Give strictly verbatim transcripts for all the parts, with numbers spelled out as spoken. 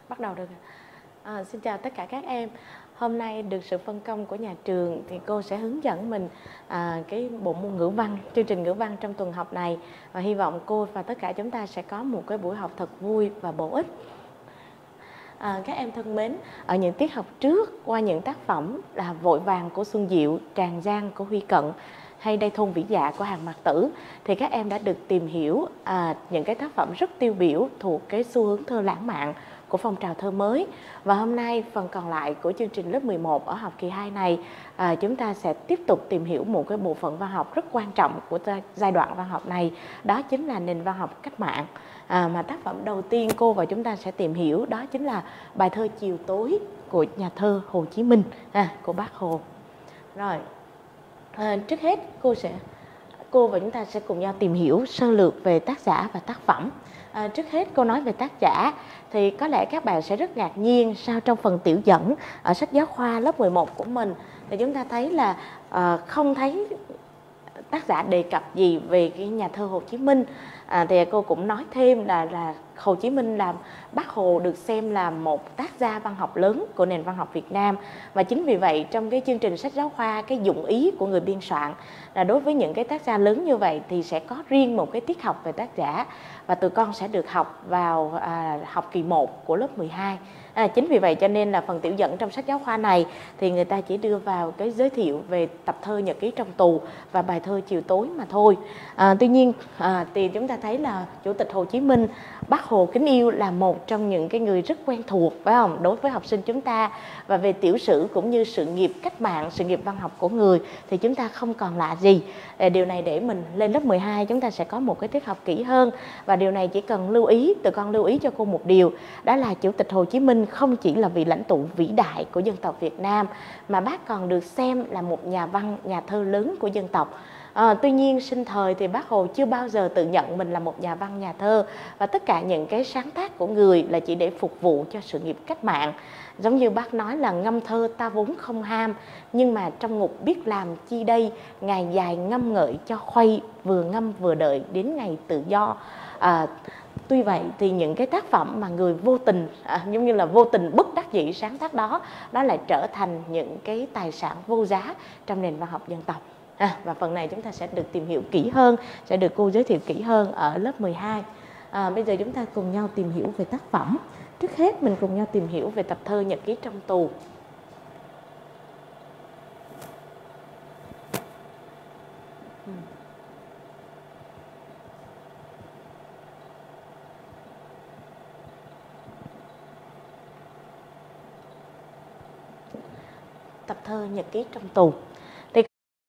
Bắt đầu được. À, xin chào tất cả các em. Hôm nay được sự phân công của nhà trường thì cô sẽ hướng dẫn mình à, cái bộ môn ngữ văn, chương trình ngữ văn trong tuần học này. Và hy vọng cô và tất cả chúng ta sẽ có một cái buổi học thật vui và bổ ích. À, các em thân mến, ở những tiết học trước qua những tác phẩm là Vội vàng của Xuân Diệu, Tràng Giang của Huy Cận hay Đây thôn vĩ dạ của Hàn Mặc Tử thì các em đã được tìm hiểu à, những cái tác phẩm rất tiêu biểu thuộc cái xu hướng thơ lãng mạn của phong trào thơ mới. Và hôm nay phần còn lại của chương trình lớp mười một ở học kỳ hai này, à, chúng ta sẽ tiếp tục tìm hiểu một cái bộ phận văn học rất quan trọng của giai đoạn văn học này, đó chính là nền văn học cách mạng. À, mà tác phẩm đầu tiên cô và chúng ta sẽ tìm hiểu đó chính là bài thơ Chiều tối của nhà thơ Hồ Chí Minh, à, của Bác Hồ. Rồi, à, trước hết cô sẽ cô và chúng ta sẽ cùng nhau tìm hiểu sơ lược về tác giả và tác phẩm. À, trước hết cô nói về tác giả thì có lẽ các bạn sẽ rất ngạc nhiên sao trong phần tiểu dẫn ở sách giáo khoa lớp mười một của mình thì chúng ta thấy là à, không thấy tác giả đề cập gì về cái nhà thơ Hồ Chí Minh. À, thì cô cũng nói thêm là là Hồ Chí Minh là Bác Hồ được xem là một tác gia văn học lớn của nền văn học Việt Nam, và chính vì vậy trong cái chương trình sách giáo khoa, cái dụng ý của người biên soạn là đối với những cái tác gia lớn như vậy thì sẽ có riêng một cái tiết học về tác giả, và tụi con sẽ được học vào à, học kỳ một của lớp mười hai. À, chính vì vậy cho nên là phần tiểu dẫn trong sách giáo khoa này thì người ta chỉ đưa vào cái giới thiệu về tập thơ Nhật ký trong tù và bài thơ Chiều tối mà thôi. À, tuy nhiên à, thì chúng ta thấy là Chủ tịch Hồ Chí Minh, Bác Hồ kính yêu là một trong những cái người rất quen thuộc, phải không, đối với học sinh chúng ta. Và về tiểu sử cũng như sự nghiệp cách mạng, sự nghiệp văn học của người thì chúng ta không còn lạ gì. Điều này để mình lên lớp mười hai chúng ta sẽ có một cái tiết học kỹ hơn, và điều này chỉ cần lưu ý, tụi con lưu ý cho cô một điều, đó là Chủ tịch Hồ Chí Minh không chỉ là vị lãnh tụ vĩ đại của dân tộc Việt Nam mà bác còn được xem là một nhà văn, nhà thơ lớn của dân tộc. À, tuy nhiên sinh thời thì Bác Hồ chưa bao giờ tự nhận mình là một nhà văn, nhà thơ, và tất cả những cái sáng tác của người là chỉ để phục vụ cho sự nghiệp cách mạng. Giống như bác nói là ngâm thơ ta vốn không ham, nhưng mà trong ngục biết làm chi đây, ngày dài ngâm ngợi cho khuây, vừa ngâm vừa đợi đến ngày tự do. À, tuy vậy thì những cái tác phẩm mà người vô tình, à, giống như là vô tình bất đắc dĩ sáng tác đó, đó lại trở thành những cái tài sản vô giá trong nền văn học dân tộc. À, và phần này chúng ta sẽ được tìm hiểu kỹ hơn, sẽ được cô giới thiệu kỹ hơn ở lớp mười hai. À, bây giờ chúng ta cùng nhau tìm hiểu về tác phẩm. Trước hết mình cùng nhau tìm hiểu về tập thơ Nhật ký trong tù. Tập thơ Nhật ký trong tù. Thì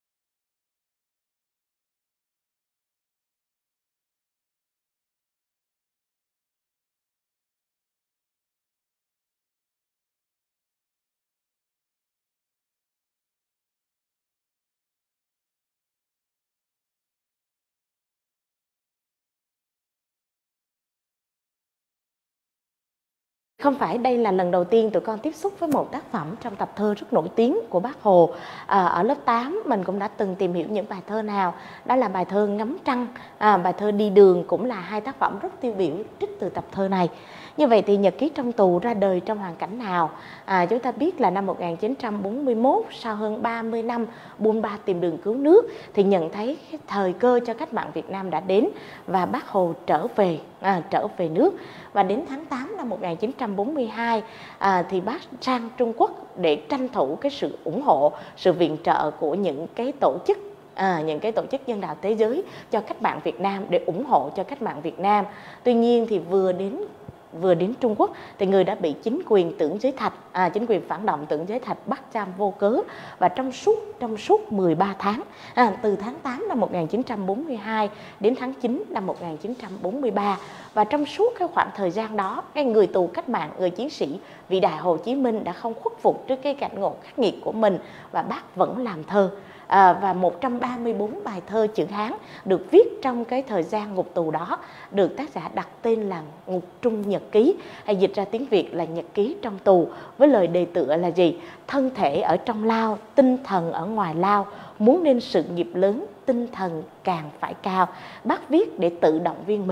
không phải đây là lần đầu tiên tụi con tiếp xúc với một tác phẩm trong tập thơ rất nổi tiếng của Bác Hồ. À, ở lớp tám mình cũng đã từng tìm hiểu những bài thơ nào. Đó là bài thơ Ngắm Trăng, à, bài thơ Đi Đường cũng là hai tác phẩm rất tiêu biểu trích từ tập thơ này. Như vậy thì Nhật ký trong tù ra đời trong hoàn cảnh nào? À, chúng ta biết là năm một nghìn chín trăm bốn mươi mốt, sau hơn ba mươi năm buôn ba tìm đường cứu nước, thì nhận thấy cái thời cơ cho cách mạng Việt Nam đã đến và Bác Hồ trở về, à, trở về nước. Và đến tháng tám năm một nghìn chín trăm bốn mươi hai à, thì bác sang Trung Quốc để tranh thủ cái sự ủng hộ, sự viện trợ của những cái tổ chức À, những cái tổ chức nhân đạo thế giới cho cách mạng Việt Nam, để ủng hộ cho cách mạng Việt Nam. Tuy nhiên thì vừa đến vừa đến Trung Quốc thì người đã bị chính quyền Tưởng Giới Thạch, à, chính quyền phản động Tưởng Giới Thạch bắt giam vô cớ, và trong suốt trong suốt mười ba tháng, à, từ tháng tám năm một nghìn chín trăm bốn mươi hai đến tháng chín năm một nghìn chín trăm bốn mươi ba, và trong suốt cái khoảng thời gian đó, cái người tù cách mạng, người chiến sĩ vĩ đại Hồ Chí Minh đã không khuất phục trước cái cảnh ngộ khắc nghiệt của mình, và bác vẫn làm thơ. À, và một trăm ba mươi bốn bài thơ chữ Hán được viết trong cái thời gian ngục tù đó được tác giả đặt tên là Ngục Trung Nhật Ký, hay dịch ra tiếng Việt là Nhật ký trong tù, với lời đề tựa là gì? Thân thể ở trong lao, tinh thần ở ngoài lao, muốn nên sự nghiệp lớn, tinh thần càng phải cao. Bác viết để tự động viên mình.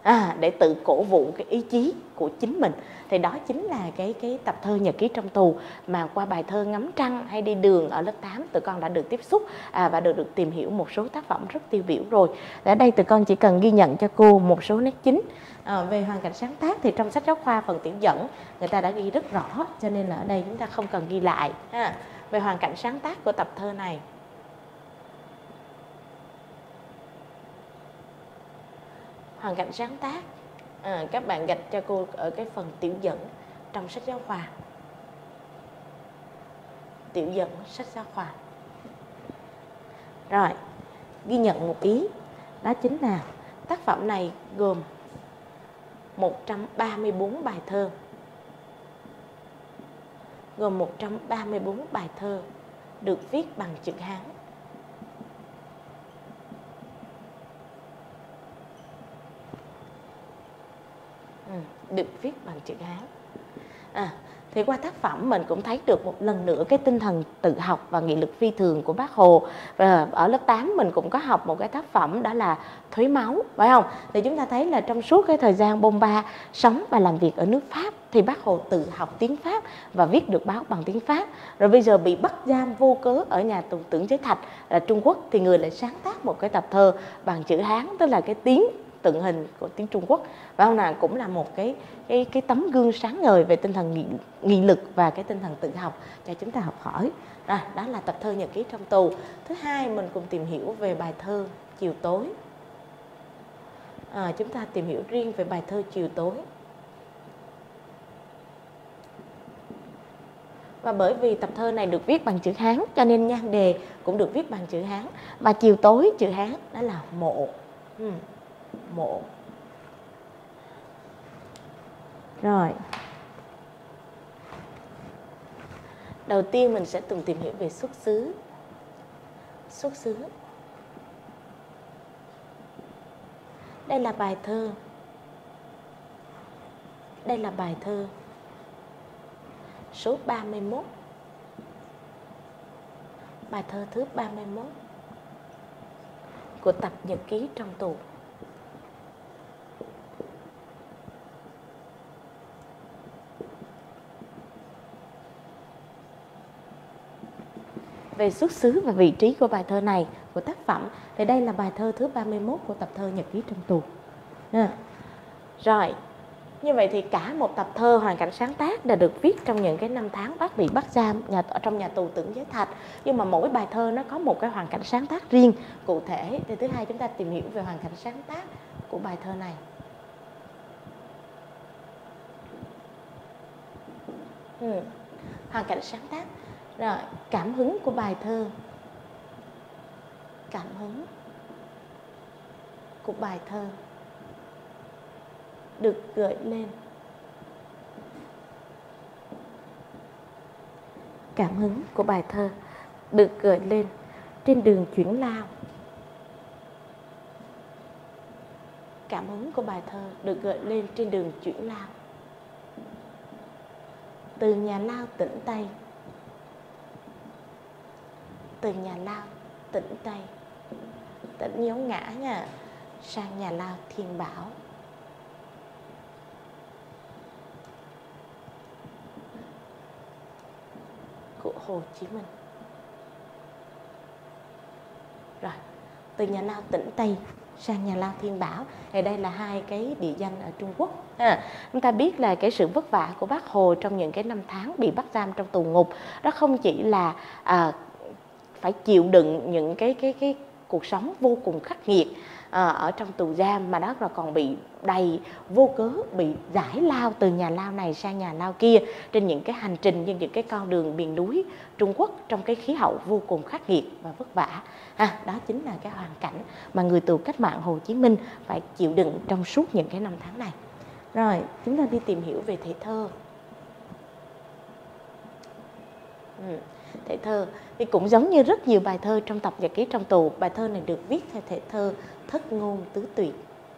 à, để tự cổ vũ cái ý chí của chính mình. Thì đó chính là cái cái tập thơ Nhật ký trong tù mà qua bài thơ Ngắm trăng hay Đi đường ở lớp tám tụi con đã được tiếp xúc à, và được được tìm hiểu một số tác phẩm rất tiêu biểu rồi. Ở đây tụi con chỉ cần ghi nhận cho cô một số nét chính. À, về hoàn cảnh sáng tác thì trong sách giáo khoa phần tiểu dẫn người ta đã ghi rất rõ, cho nên là ở đây chúng ta không cần ghi lại ha. Về hoàn cảnh sáng tác của tập thơ này, hoàn cảnh sáng tác à, các bạn gạch cho cô ở cái phần tiểu dẫn trong sách giáo khoa, tiểu dẫn sách giáo khoa. Rồi, ghi nhận một ý, đó chính là tác phẩm này gồm một trăm ba mươi bốn bài thơ, gồm một trăm ba mươi bốn bài thơ được viết bằng chữ Hán. Ừ, được viết bằng chữ Hán. À, thì qua tác phẩm mình cũng thấy được một lần nữa cái tinh thần tự học và nghị lực phi thường của Bác Hồ. Và ở lớp tám mình cũng có học một cái tác phẩm đó là Thuế máu, phải không? Thì chúng ta thấy là trong suốt cái thời gian bôn ba sống và làm việc ở nước Pháp thì Bác Hồ tự học tiếng Pháp và viết được báo bằng tiếng Pháp. Rồi bây giờ bị bắt giam vô cớ ở nhà tù tưởng Giới Thạch là Trung Quốc thì người lại sáng tác một cái tập thơ bằng chữ Hán, tức là cái tiếng tượng hình của tiếng Trung Quốc, và ông nào cũng là một cái cái cái tấm gương sáng ngời về tinh thần nghị, nghị lực và cái tinh thần tự học cho chúng ta học hỏi. Rồi, đó là tập thơ Nhật ký trong tù. Thứ hai, mình cùng tìm hiểu về bài thơ Chiều tối. À, chúng ta tìm hiểu riêng về bài thơ Chiều tối. Và bởi vì tập thơ này được viết bằng chữ Hán cho nên nhan đề cũng được viết bằng chữ Hán. Và chiều tối chữ Hán đó là mộ. Ừ. Mộ. Rồi, đầu tiên mình sẽ cùng tìm hiểu về xuất xứ. Xuất xứ. Đây là bài thơ. Đây là bài thơ số ba mươi mốt. Bài thơ thứ ba mươi mốt của tập Nhật ký trong tù. Về xuất xứ và vị trí của bài thơ này, của tác phẩm, thì đây là bài thơ thứ ba mươi mốt của tập thơ Nhật ký trong tù. À. Rồi, như vậy thì cả một tập thơ hoàn cảnh sáng tác đã được viết trong những cái năm tháng Bác bị bắt giam nhà, ở trong nhà tù tưởng Giới Thạch. Nhưng mà mỗi bài thơ nó có một cái hoàn cảnh sáng tác riêng, cụ thể. Thì thứ hai chúng ta tìm hiểu về hoàn cảnh sáng tác của bài thơ này. Ừ. Hoàn cảnh sáng tác. Rồi, cảm hứng của bài thơ. Cảm hứng của bài thơ được gợi lên. Cảm hứng của bài thơ được gợi lên trên đường chuyển lao. Cảm hứng của bài thơ được gợi lên trên đường chuyển lao. Từ nhà lao tỉnh Tây. Từ nhà lao tỉnh Tây, tỉnh dấu ngã nha, sang nhà lao Thiên Bảo. Của Hồ Chí Minh. Rồi, từ nhà lao tỉnh Tây sang nhà lao Thiên Bảo, thì đây là hai cái địa danh ở Trung Quốc. À, chúng ta biết là cái sự vất vả của Bác Hồ trong những cái năm tháng bị bắt giam trong tù ngục, đó không chỉ là à, phải chịu đựng những cái cái cái cuộc sống vô cùng khắc nghiệt à, ở trong tù giam, mà đó là còn bị đầy vô cớ bị giải lao từ nhà lao này sang nhà lao kia trên những cái hành trình, trên những cái con đường miền núi Trung Quốc trong cái khí hậu vô cùng khắc nghiệt và vất vả. À, đó chính là cái hoàn cảnh mà người tù cách mạng Hồ Chí Minh phải chịu đựng trong suốt những cái năm tháng này. Rồi, chúng ta đi tìm hiểu về thể thơ. Ừ. Thể thơ thì cũng giống như rất nhiều bài thơ trong tập Nhật ký trong tù, bài thơ này được viết theo thể thơ thất ngôn tứ tuyệt.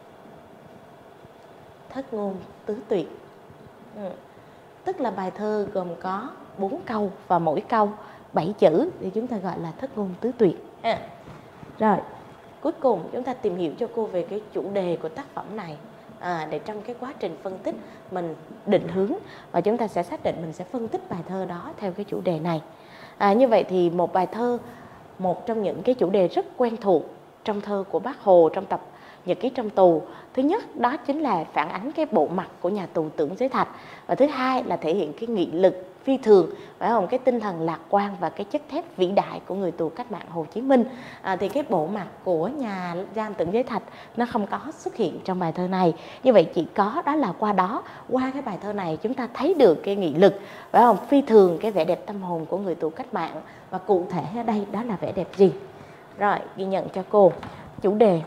Thất ngôn tứ tuyệt. Ừ. Tức là bài thơ gồm có bốn câu và mỗi câu bảy chữ thì chúng ta gọi là thất ngôn tứ tuyệt. À. Rồi, cuối cùng chúng ta tìm hiểu cho cô về cái chủ đề của tác phẩm này. à, để trong cái quá trình phân tích mình định hướng và chúng ta sẽ xác định mình sẽ phân tích bài thơ đó theo cái chủ đề này. À, như vậy thì một bài thơ, một trong những cái chủ đề rất quen thuộc trong thơ của Bác Hồ trong tập Nhật ký trong tù. Thứ nhất đó chính là phản ánh cái bộ mặt của nhà tù Tưởng Giới Thạch, và thứ hai là thể hiện cái nghị lực phi thường, phải không? Cái tinh thần lạc quan và cái chất thép vĩ đại của người tù cách mạng Hồ Chí Minh. À, thì cái bộ mặt của nhà giam Tưởng Giới Thạch nó không có xuất hiện trong bài thơ này. Như vậy chỉ có đó là qua đó, qua cái bài thơ này chúng ta thấy được cái nghị lực, phải không? Phi thường, cái vẻ đẹp tâm hồn của người tù cách mạng. Và cụ thể ở đây đó là vẻ đẹp gì? Rồi, ghi nhận cho cô. Chủ đề.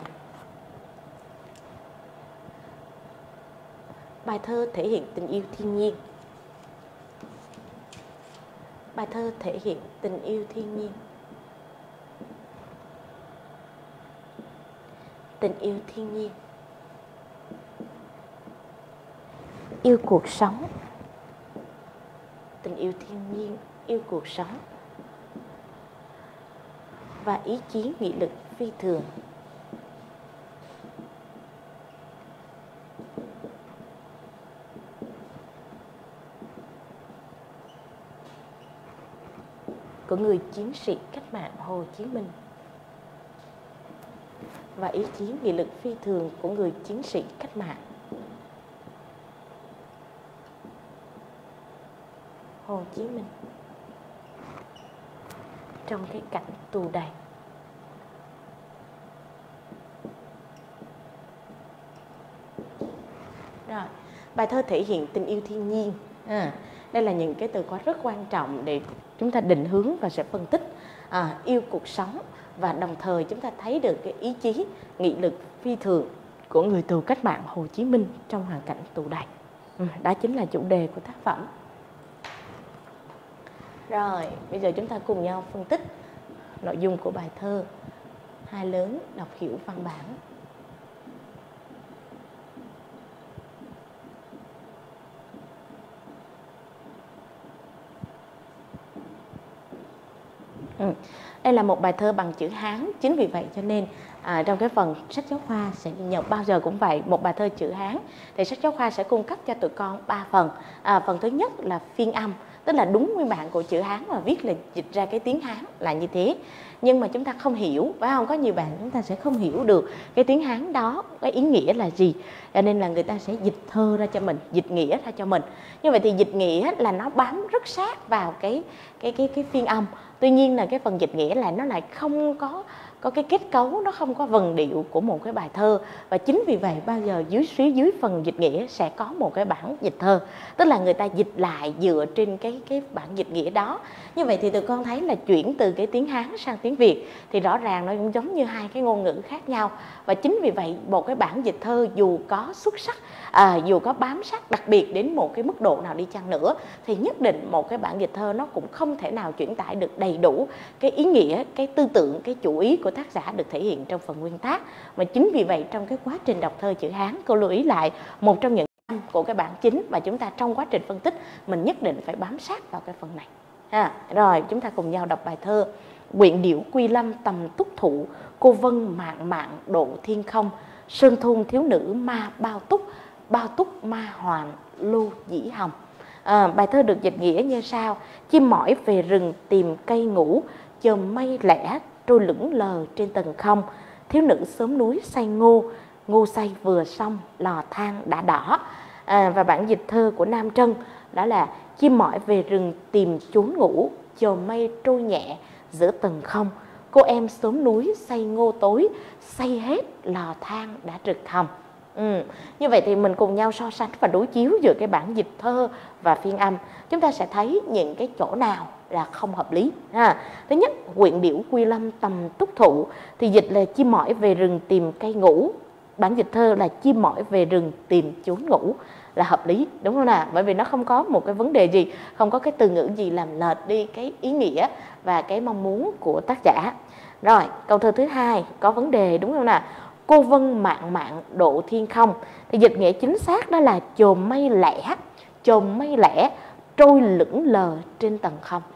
Bài thơ thể hiện tình yêu thiên nhiên. Bài thơ thể hiện tình yêu thiên nhiên. Tình yêu thiên nhiên. Yêu cuộc sống. Tình yêu thiên nhiên, yêu cuộc sống. Và ý chí nghị lực phi thường. Của người chiến sĩ cách mạng Hồ Chí Minh. Và ý chí nghị lực phi thường của người chiến sĩ cách mạng Hồ Chí Minh trong cái cảnh tù đầy. Rồi, bài thơ thể hiện tình yêu thiên nhiên. À, đây là những cái từ khóa rất quan trọng để chúng ta định hướng và sẽ phân tích. À, yêu cuộc sống, và đồng thời chúng ta thấy được cái ý chí, nghị lực phi thường của người tù cách mạng Hồ Chí Minh trong hoàn cảnh tù đầy. Ừ, đó chính là chủ đề của tác phẩm. Rồi, bây giờ chúng ta cùng nhau phân tích nội dung của bài thơ Hai lớn đọc hiểu văn bản. Ừ. Đây là một bài thơ bằng chữ Hán, chính vì vậy cho nên à, trong cái phần sách giáo khoa sẽ nhận bao giờ cũng vậy, một bài thơ chữ Hán thì sách giáo khoa sẽ cung cấp cho tụi con ba phần. À, phần thứ nhất là phiên âm, tức là đúng nguyên bản của chữ Hán mà viết là dịch ra cái tiếng Hán là như thế. Nhưng mà chúng ta không hiểu, phải không? Có nhiều bạn chúng ta sẽ không hiểu được cái tiếng Hán đó, cái ý nghĩa là gì. Cho nên là người ta sẽ dịch thơ ra cho mình, dịch nghĩa ra cho mình. Như vậy thì dịch nghĩa là nó bám rất sát vào cái cái cái cái phiên âm. Tuy nhiên là cái phần dịch nghĩa là nó lại không có có cái kết cấu, nó không có vần điệu của một cái bài thơ. Và chính vì vậy bao giờ dưới phía dưới phần dịch nghĩa sẽ có một cái bản dịch thơ, tức là người ta dịch lại dựa trên cái cái bản dịch nghĩa đó. Như vậy thì tụi con thấy là chuyển từ cái tiếng Hán sang tiếng Việt thì rõ ràng nó cũng giống như hai cái ngôn ngữ khác nhau. Và chính vì vậy một cái bản dịch thơ dù có xuất sắc, à, dù có bám sát đặc biệt đến một cái mức độ nào đi chăng nữa, thì nhất định một cái bản dịch thơ nó cũng không thể nào chuyển tải được đầy đủ cái ý nghĩa, cái tư tưởng, cái chủ ý của tác giả được thể hiện trong phần nguyên tác. Và chính vì vậy trong cái quá trình đọc thơ chữ Hán, cô lưu ý lại một trong những âm của cái bản chính, và chúng ta trong quá trình phân tích mình nhất định phải bám sát vào cái phần này. À, rồi chúng ta cùng nhau đọc bài thơ. Quyện điệu quy lâm tầm túc thụ, cô vân mạng mạng độ thiên không, sơn thôn thiếu nữ ma bao túc, bao túc ma hoàn lưu dĩ hồng. À, bài thơ được dịch nghĩa như sau: chim mỏi về rừng tìm cây ngủ, chòm mây lẻ trôi lững lờ trên tầng không, thiếu nữ xóm núi xay ngô, ngô xay vừa xong lò than đã đỏ. À, và bản dịch thơ của Nam Trân đó là chim mỏi về rừng tìm chốn ngủ, chòm mây trôi nhẹ giữa tầng không, cô em xóm núi xay ngô tối, xay hết lò than đã rực hồng. Ừ. Như vậy thì mình cùng nhau so sánh và đối chiếu giữa cái bản dịch thơ và phiên âm, chúng ta sẽ thấy những cái chỗ nào là không hợp lý. Ha. Thứ nhất, quyện điệu quy lâm tầm túc thụ thì dịch là chim mỏi về rừng tìm cây ngủ, bản dịch thơ là chim mỏi về rừng tìm chốn ngủ, là hợp lý, đúng không nào? Bởi vì nó không có một cái vấn đề gì, không có cái từ ngữ gì làm lệch đi cái ý nghĩa và cái mong muốn của tác giả. Rồi, câu thơ thứ hai có vấn đề, đúng không nào? Cô vân mạng mạng độ thiên không thì dịch nghĩa chính xác đó là chòm mây lẻ, chòm mây lẻ trôi lững lờ trên tầng không.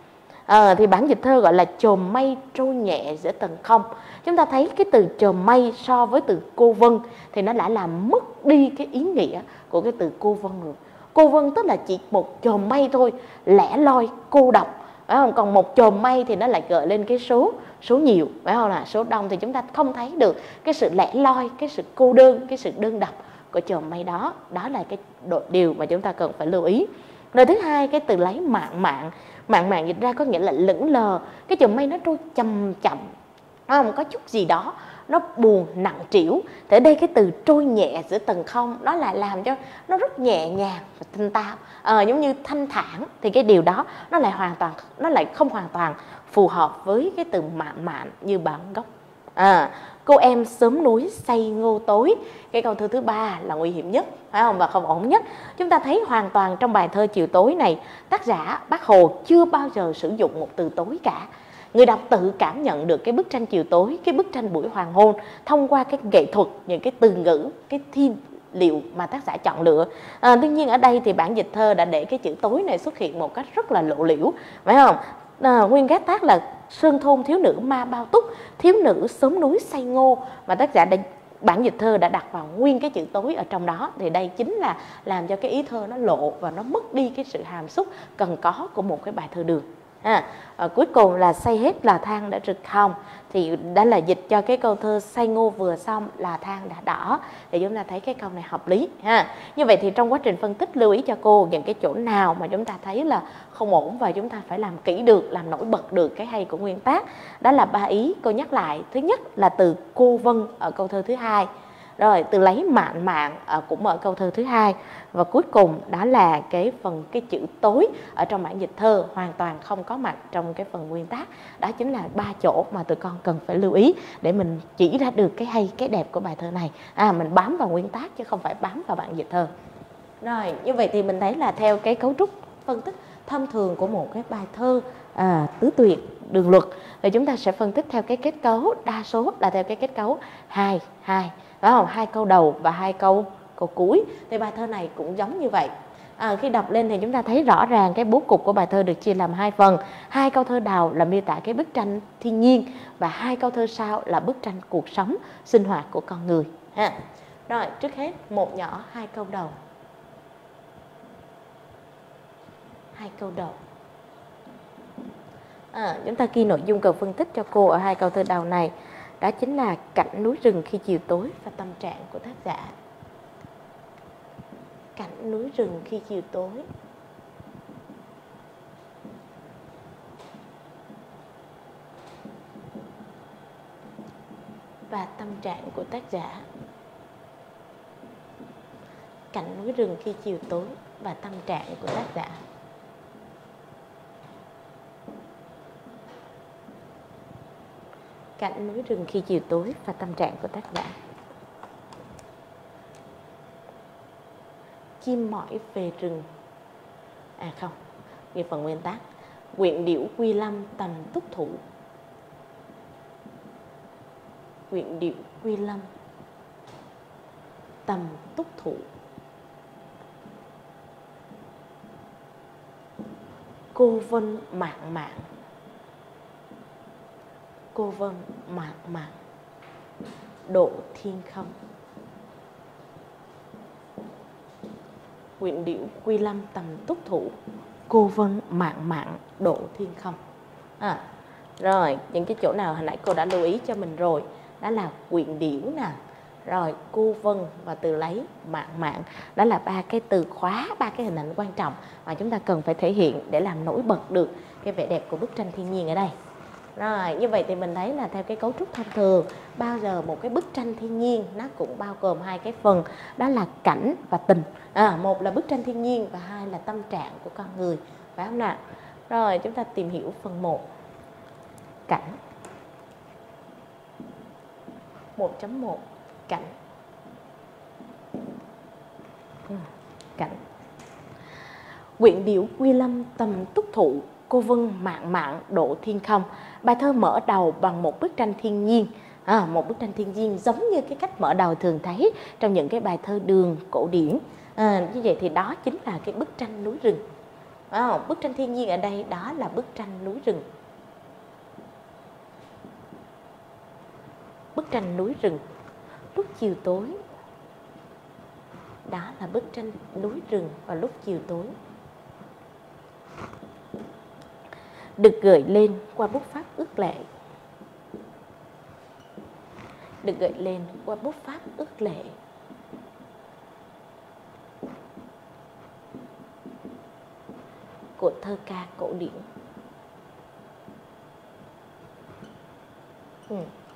À, thì bản dịch thơ gọi là chòm mây trôi nhẹ giữa tầng không. Chúng ta thấy cái từ chòm mây so với từ cô vân thì nó đã làm mất đi cái ý nghĩa của cái từ cô vân rồi. Cô vân tức là chỉ một chòm mây thôi, lẻ loi, cô độc, phải không? Còn một chòm mây thì nó lại gợi lên cái số số nhiều, phải không? Là số đông thì chúng ta không thấy được cái sự lẻ loi, cái sự cô đơn, cái sự đơn độc của chòm mây đó. Đó là cái điều mà chúng ta cần phải lưu ý. Rồi thứ hai, cái từ lấy mạn mạn. Mạn mạn dịch ra có nghĩa là lững lờ. Cái chòm mây nó trôi chậm chậm, không có chút gì đó nó buồn nặng trĩu. Thì ở đây cái từ trôi nhẹ giữa tầng không nó lại làm cho nó rất nhẹ nhàng và thanh tao, à, giống như thanh thản. Thì cái điều đó nó lại hoàn toàn nó lại không hoàn toàn phù hợp với cái từ mạn mạn như bản gốc. À, cô em sớm núi say ngô tối. Cái câu thơ thứ ba là nguy hiểm nhất, phải không, và không ổn nhất. Chúng ta thấy hoàn toàn trong bài thơ Chiều tối này, tác giả Bác Hồ chưa bao giờ sử dụng một từ tối cả. Người đọc tự cảm nhận được cái bức tranh chiều tối, cái bức tranh buổi hoàng hôn thông qua cái nghệ thuật, những cái từ ngữ, cái thi liệu mà tác giả chọn lựa. À, tuy nhiên ở đây thì bản dịch thơ đã để cái chữ tối này xuất hiện một cách rất là lộ liễu, phải không? À, nguyên ghét tác là sơn thôn thiếu nữ ma bao túc, thiếu nữ xóm núi say ngô, mà tác giả đã bản dịch thơ đã đặt vào nguyên cái chữ tối ở trong đó. Thì đây chính là làm cho cái ý thơ nó lộ và nó mất đi cái sự hàm xúc cần có của một cái bài thơ đường. À, à, cuối cùng là say hết là than đã rực hồng, thì đã là dịch cho cái câu thơ say ngô vừa xong là than đã đỏ. Thì chúng ta thấy cái câu này hợp lý ha. Như vậy thì trong quá trình phân tích lưu ý cho cô những cái chỗ nào mà chúng ta thấy là không ổn và chúng ta phải làm kỹ được, làm nổi bật được cái hay của nguyên tác. Đó là ba ý cô nhắc lại. Thứ nhất là từ cô vân ở câu thơ thứ hai, rồi từ lấy mạn mạn ở cũng ở câu thơ thứ hai, và cuối cùng đó là cái phần cái chữ tối ở trong bản dịch thơ hoàn toàn không có mặt trong cái phần nguyên tác. Đó chính là ba chỗ mà tụi con cần phải lưu ý để mình chỉ ra được cái hay cái đẹp của bài thơ này. À, mình bám vào nguyên tác chứ không phải bám vào bản dịch thơ. Rồi, như vậy thì mình thấy là theo cái cấu trúc phân tích thông thường của một cái bài thơ à, tứ tuyệt đường luật thì chúng ta sẽ phân tích theo cái kết cấu, đa số là theo cái kết cấu hai hai, phải không? Hai câu đầu và hai câu câu cuối. Thì bài thơ này cũng giống như vậy. À, khi đọc lên thì chúng ta thấy rõ ràng cái bố cục của bài thơ được chia làm hai phần. Hai câu thơ đầu là miêu tả cái bức tranh thiên nhiên, và hai câu thơ sau là bức tranh cuộc sống sinh hoạt của con người ha. Rồi, trước hết một nhỏ hai câu đầu. Hai câu đầu. À, chúng ta ghi nội dung cần phân tích cho cô ở hai câu thơ đầu này. Đó chính là cảnh núi rừng khi chiều tối và tâm trạng của tác giả. Cảnh núi rừng khi chiều tối và tâm trạng của tác giả. Cảnh núi rừng khi chiều tối và tâm trạng của tác giả. Cảnh núi rừng khi chiều tối và tâm trạng của tác giả. Chim mỏi về rừng. À không, nghe phần nguyên tác. Quyện điểu quy lâm tầm túc thủ. Quyện điểu quy lâm tầm túc thủ. Cô vân mạn mạn. Cô vân mạn mạn độ thiên không. Quyện điểu quy lâm tầm túc thủ. Cô vân mạn mạn độ thiên không. À, rồi, những cái chỗ nào hồi nãy cô đã lưu ý cho mình rồi. Đó là quyện điểu nè, rồi cô vân và từ lấy mạn mạn. Đó là ba cái từ khóa, ba cái hình ảnh quan trọng mà chúng ta cần phải thể hiện để làm nổi bật được cái vẻ đẹp của bức tranh thiên nhiên ở đây. Rồi, như vậy thì mình thấy là theo cái cấu trúc thông thường, bao giờ một cái bức tranh thiên nhiên nó cũng bao gồm hai cái phần, đó là cảnh và tình. À, một là bức tranh thiên nhiên và hai là tâm trạng của con người, phải không nào? Rồi, chúng ta tìm hiểu phần một. Cảnh. một chấm một. Cảnh. Cảnh. Quyện điểu quy lâm tầm túc thụ. Cô vân mạn mạn độ thiên không. Bài thơ mở đầu bằng một bức tranh thiên nhiên. À, một bức tranh thiên nhiên giống như cái cách mở đầu thường thấy trong những cái bài thơ đường cổ điển. À, như vậy thì đó chính là cái bức tranh núi rừng. phải không? Bức tranh thiên nhiên ở đây đó là bức tranh núi rừng. Bức tranh núi rừng lúc chiều tối. Đó là bức tranh núi rừng vào lúc chiều tối, được gợi lên qua bút pháp ước lệ. Được gợi lên qua bút pháp ước lệ. Của thơ ca cổ điển. Ừ.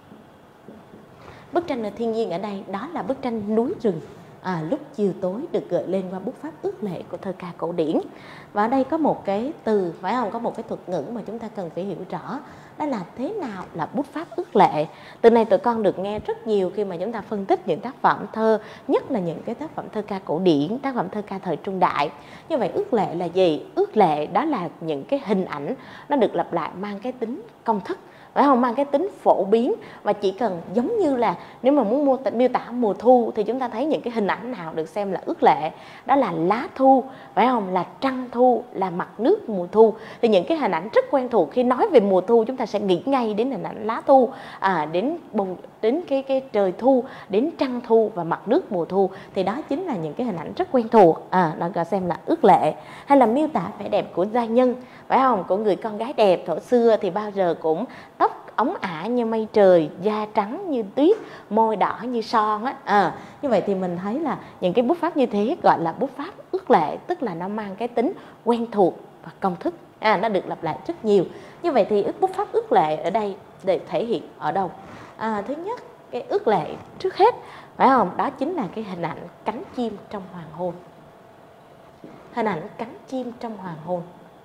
Bức tranh ở thiên nhiên ở đây đó là bức tranh núi rừng à, lúc chiều tối, được gợi lên qua bút pháp ước lệ của thơ ca cổ điển. Và ở đây có một cái từ, phải không? Có một cái thuật ngữ mà chúng ta cần phải hiểu rõ. Đó là thế nào là bút pháp ước lệ. Từ này tụi con được nghe rất nhiều khi mà chúng ta phân tích những tác phẩm thơ, nhất là những cái tác phẩm thơ ca cổ điển, tác phẩm thơ ca thời trung đại. Như vậy ước lệ là gì? Ước lệ đó là những cái hình ảnh nó được lặp lại mang cái tính công thức, phải không? Mang cái tính phổ biến, và chỉ cần giống như là nếu mà muốn miêu tả mùa thu thì chúng ta thấy những cái hình ảnh nào được xem là ước lệ. Đó là lá thu, phải không? Là trăng thu, là mặt nước mùa thu. Thì những cái hình ảnh rất quen thuộc, khi nói về mùa thu chúng ta sẽ nghĩ ngay đến hình ảnh lá thu, à, đến bông, đến cái cái trời thu, đến trăng thu và mặt nước mùa thu. Thì đó chính là những cái hình ảnh rất quen thuộc, à, nó gọi xem là ước lệ. Hay là miêu tả vẻ đẹp của giai nhân, phải không? Của người con gái đẹp thuở xưa thì bao giờ cũng tóc óng ả như mây trời, da trắng như tuyết, môi đỏ như son á. À, như vậy thì mình thấy là những cái bút pháp như thế gọi là bút pháp ước lệ, tức là nó mang cái tính quen thuộc và công thức, à, nó được lặp lại rất nhiều. Như vậy thì bút pháp ước lệ ở đây để thể hiện ở đâu? À, thứ nhất, cái ước lệ trước hết, phải không? Đó chính là cái hình ảnh cánh chim trong hoàng hôn. Hình ảnh cánh chim trong hoàng hôn.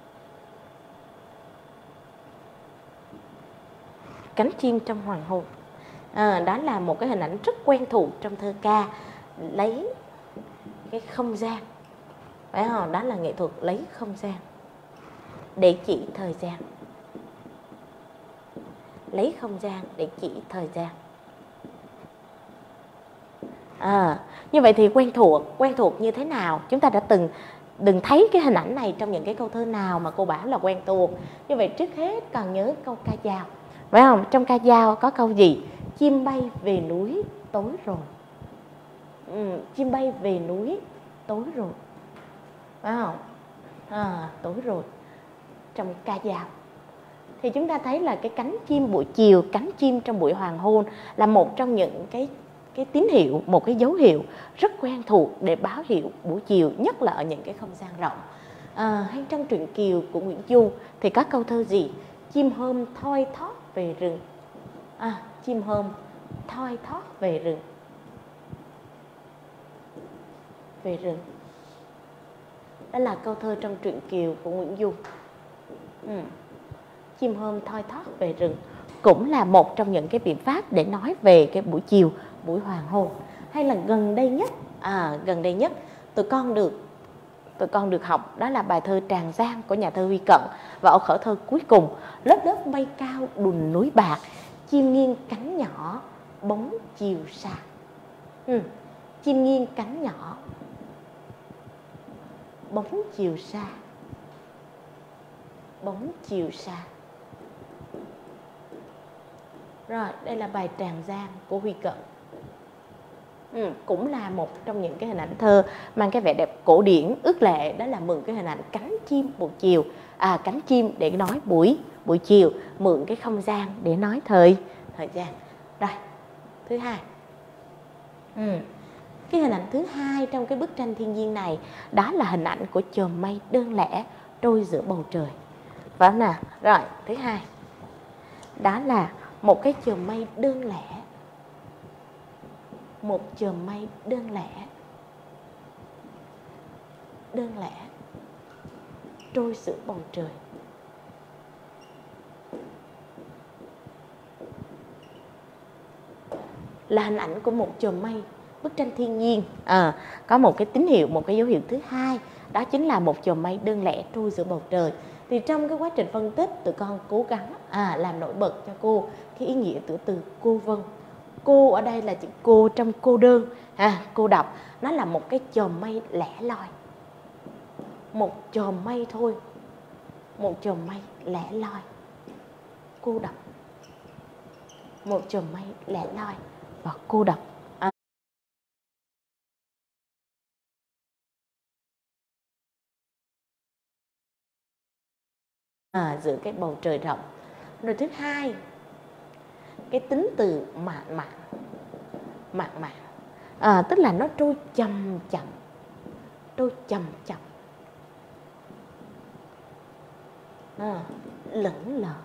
Cánh chim trong hoàng hôn, à, đó là một cái hình ảnh rất quen thuộc trong thơ ca, lấy cái không gian, phải không? Đó là nghệ thuật lấy không gian để chỉ thời gian. Lấy không gian để chỉ thời gian. À, như vậy thì quen thuộc, quen thuộc như thế nào? Chúng ta đã từng đừng thấy cái hình ảnh này trong những cái câu thơ nào mà cô bảo là quen thuộc. Như vậy trước hết cần nhớ câu ca dao, phải không? Trong ca dao có câu gì? Chim bay về núi tối rồi. Ừ, chim bay về núi tối rồi, phải không? À, tối rồi. Trong ca dao thì chúng ta thấy là cái cánh chim buổi chiều, cánh chim trong buổi hoàng hôn là một trong những cái cái tín hiệu, một cái dấu hiệu rất quen thuộc để báo hiệu buổi chiều, nhất là ở những cái không gian rộng. À, hay trong truyện Kiều của Nguyễn Du thì có câu thơ gì? Chim hôm thoi thóp về rừng. À, chim hôm thoi thóp về rừng. Về rừng. Đó là câu thơ trong truyện Kiều của Nguyễn Du. Ừ. Chim hôm thoi thóp về rừng cũng là một trong những cái biện pháp để nói về cái buổi chiều, buổi hoàng hôn. Hay là gần đây nhất, à, gần đây nhất tụi con được tụi con được học đó là bài thơ Tràng Giang của nhà thơ Huy Cận, và ở khởi thơ cuối cùng: lớp lớp mây cao đùn núi bạc, chim nghiêng cánh nhỏ bóng chiều xa. Ừ. Chim nghiêng cánh nhỏ bóng chiều xa. Bóng chiều xa. Rồi, đây là bài Tràng Giang của Huy Cận. Ừ, cũng là một trong những cái hình ảnh thơ mang cái vẻ đẹp cổ điển, ước lệ, đó là mượn cái hình ảnh cánh chim buổi chiều, à, cánh chim để nói buổi buổi chiều, mượn cái không gian để nói thời thời gian. Rồi, thứ hai, ừ. cái hình ảnh thứ hai trong cái bức tranh thiên nhiên này đó là hình ảnh của chòm mây đơn lẻ trôi giữa bầu trời, phải không nào? Rồi, thứ hai, đó là một cái chòm mây đơn lẻ, một chòm mây đơn lẻ, đơn lẻ trôi giữa bầu trời. Là hình ảnh của một chòm mây, bức tranh thiên nhiên, à, có một cái tín hiệu, một cái dấu hiệu thứ hai, đó chính là một chòm mây đơn lẻ trôi giữa bầu trời. Thì trong cái quá trình phân tích, tụi con cố gắng à, làm nổi bật cho cô cái ý nghĩa của từ cô vân. Cô ở đây là chữ cô trong cô đơn, à, cô độc, nó là một cái chòm mây lẻ loi, một chòm mây thôi, một chòm mây lẻ loi, cô độc, một chòm mây lẻ loi và cô độc. À. À, giữa cái bầu trời rộng. Rồi thứ hai, cái tính từ mạn mạn, mạn mạn, à, tức là nó trôi chậm chậm, trôi chậm chậm, à, lững lờ,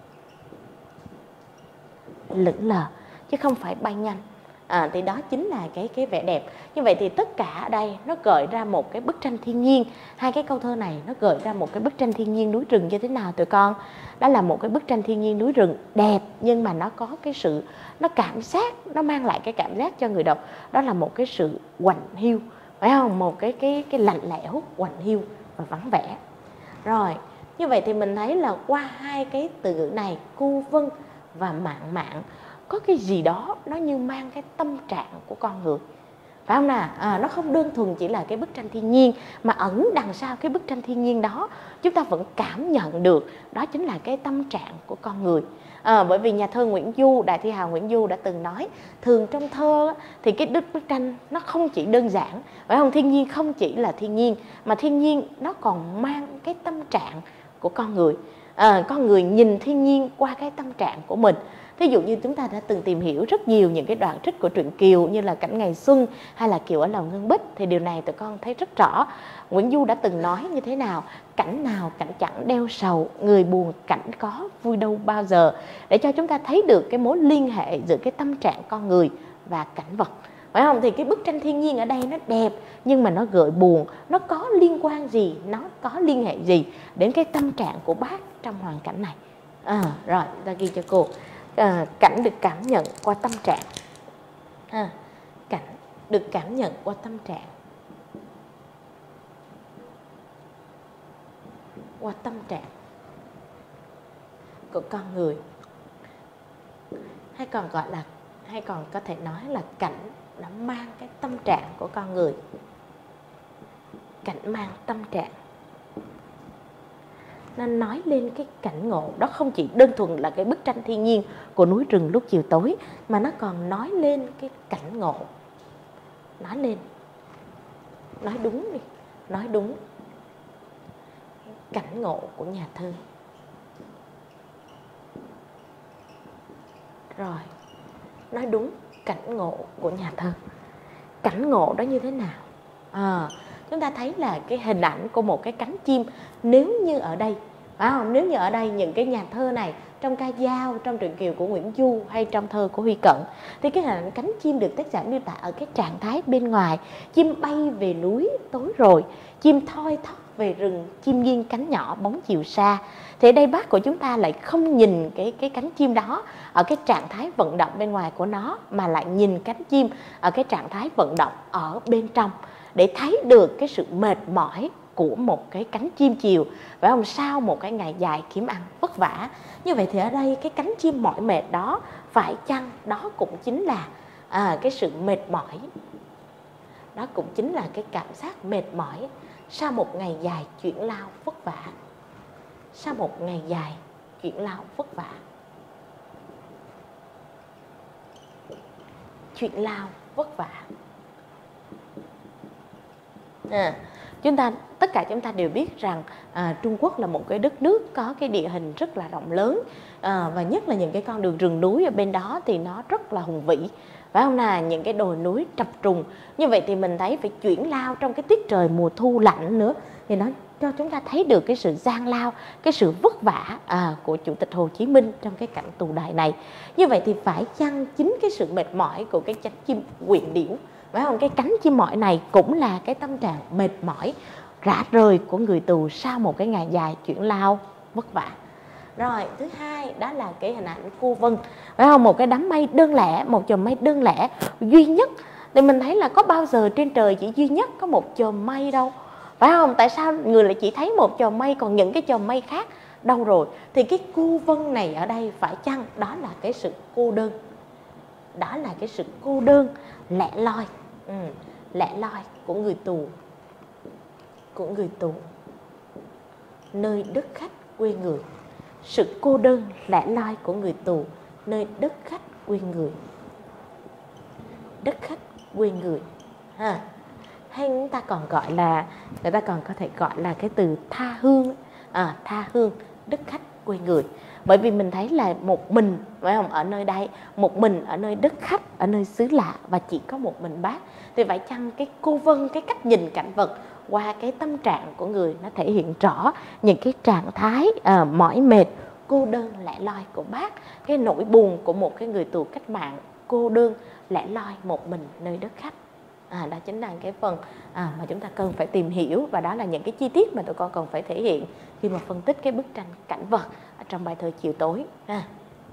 lững lờ chứ không phải bay nhanh. À, thì đó chính là cái cái vẻ đẹp. Như vậy thì tất cả ở đây nó gợi ra một cái bức tranh thiên nhiên. Hai cái câu thơ này nó gợi ra một cái bức tranh thiên nhiên núi rừng như thế nào tụi con? Đó là một cái bức tranh thiên nhiên núi rừng đẹp, nhưng mà nó có cái sự, nó cảm giác, nó mang lại cái cảm giác cho người đọc đó là một cái sự quạnh hiu, phải không? Một cái cái cái lạnh lẽo, quạnh hiu và vắng vẻ. Rồi, như vậy thì mình thấy là qua hai cái từ ngữ này, cu vân và mạn mạn, có cái gì đó nó như mang cái tâm trạng của con người, phải không nào? À, nó không đơn thuần chỉ là cái bức tranh thiên nhiên, mà ẩn đằng sau cái bức tranh thiên nhiên đó chúng ta vẫn cảm nhận được đó chính là cái tâm trạng của con người. À, bởi vì nhà thơ Nguyễn Du, đại thi hào Nguyễn Du đã từng nói, thường trong thơ thì cái bức bức tranh nó không chỉ đơn giản, phải không? Thiên nhiên không chỉ là thiên nhiên, mà thiên nhiên nó còn mang cái tâm trạng của con người. À, con người nhìn thiên nhiên qua cái tâm trạng của mình. Ví dụ như chúng ta đã từng tìm hiểu rất nhiều những cái đoạn trích của truyện Kiều, như là Cảnh Ngày Xuân hay là Kiều ở Lầu Ngân Bích, thì điều này tụi con thấy rất rõ. Nguyễn Du đã từng nói như thế nào: cảnh nào cảnh chẳng đeo sầu, người buồn cảnh có vui đâu bao giờ, để cho chúng ta thấy được cái mối liên hệ giữa cái tâm trạng con người và cảnh vật, phải không? Thì cái bức tranh thiên nhiên ở đây nó đẹp, nhưng mà nó gợi buồn, nó có liên quan gì, nó có liên hệ gì đến cái tâm trạng của bác trong hoàn cảnh này? À, rồi ta ghi cho cô. À, cảnh được cảm nhận qua tâm trạng. À, cảnh được cảm nhận qua tâm trạng, qua tâm trạng của con người, hay còn gọi là, hay còn có thể nói là cảnh nó mang cái tâm trạng của con người. Cảnh mang tâm trạng, nó nói lên cái cảnh ngộ đó, không chỉ đơn thuần là cái bức tranh thiên nhiên của núi rừng lúc chiều tối, mà nó còn nói lên cái cảnh ngộ. Nói lên, nói đúng đi, nói đúng cảnh ngộ của nhà thơ. Rồi, nói đúng cảnh ngộ của nhà thơ. Cảnh ngộ đó như thế nào? À, chúng ta thấy là cái hình ảnh của một cái cánh chim. Nếu như ở đây, phải không? Nếu như ở đây những cái nhà thơ này, trong ca dao, trong truyện Kiều của Nguyễn Du hay trong thơ của Huy Cận, thì cái hình ảnh cánh chim được tác giả miêu tả ở cái trạng thái bên ngoài. Chim bay về núi tối rồi, chim thoi thóp về rừng, chim nghiêng cánh nhỏ bóng chiều xa. Thì ở đây bác của chúng ta lại không nhìn cái, cái cánh chim đó ở cái trạng thái vận động bên ngoài của nó, mà lại nhìn cánh chim ở cái trạng thái vận động ở bên trong, để thấy được cái sự mệt mỏi của một cái cánh chim chiều, phải không? Sau một cái ngày dài kiếm ăn vất vả. Như vậy thì ở đây cái cánh chim mỏi mệt đó, phải chăng đó cũng chính là à, cái sự mệt mỏi, đó cũng chính là cái cảm giác mệt mỏi sau một ngày dài chuyển lao vất vả, sau một ngày dài chuyển lao vất vả, chuyện lao vất vả. À, chúng ta tất cả chúng ta đều biết rằng à, Trung Quốc là một cái đất nước có cái địa hình rất là rộng lớn, à, và nhất là những cái con đường rừng núi ở bên đó thì nó rất là hùng vĩ, phải không nào? Những cái đồi núi trập trùng. Như vậy thì mình thấy phải chuyển lao trong cái tiết trời mùa thu lạnh nữa, thì nó cho chúng ta thấy được cái sự gian lao, cái sự vất vả à, của Chủ tịch Hồ Chí Minh trong cái cảnh tù đài này. Như vậy thì phải chăng chính cái sự mệt mỏi của cái cánh chim quyện điểu, phải không? Cái cánh chim mỏi này cũng là cái tâm trạng mệt mỏi, rã rời của người tù sau một cái ngày dài chuyển lao vất vả. Rồi, thứ hai đó là cái hình ảnh cô vân, phải không? Một cái đám mây đơn lẻ, một chòm mây đơn lẻ duy nhất. Thì mình thấy là có bao giờ trên trời chỉ duy nhất có một chòm mây đâu, phải không? Tại sao người lại chỉ thấy một chòm mây, còn những cái chòm mây khác đâu rồi? Thì cái cô vân này ở đây phải chăng đó là cái sự cô đơn, đó là cái sự cô đơn lẻ loi, ừ, lẻ loi của người tù, của người tù. nơi đất khách quê người. Sự cô đơn lẻ loi của người tù nơi đất khách quê người. Đất khách quê người ha. Hay chúng ta còn gọi là, người ta còn có thể gọi là cái từ tha hương, à, tha hương, đất khách quê người. Bởi vì mình thấy là một mình, phải không, ở nơi đây, một mình ở nơi đất khách, ở nơi xứ lạ, và chỉ có một mình bác. Thì phải chăng cái cô vân, cái cách nhìn cảnh vật qua cái tâm trạng của người, nó thể hiện rõ những cái trạng thái à, mỏi mệt, cô đơn lẻ loi của bác, cái nỗi buồn của một cái người tù cách mạng cô đơn lẻ loi một mình nơi đất khách. À, đó chính là cái phần à, mà chúng ta cần phải tìm hiểu, và đó là những cái chi tiết mà tụi con cần phải thể hiện khi mà phân tích cái bức tranh cảnh vật ở trong bài thơ Chiều Tối. À.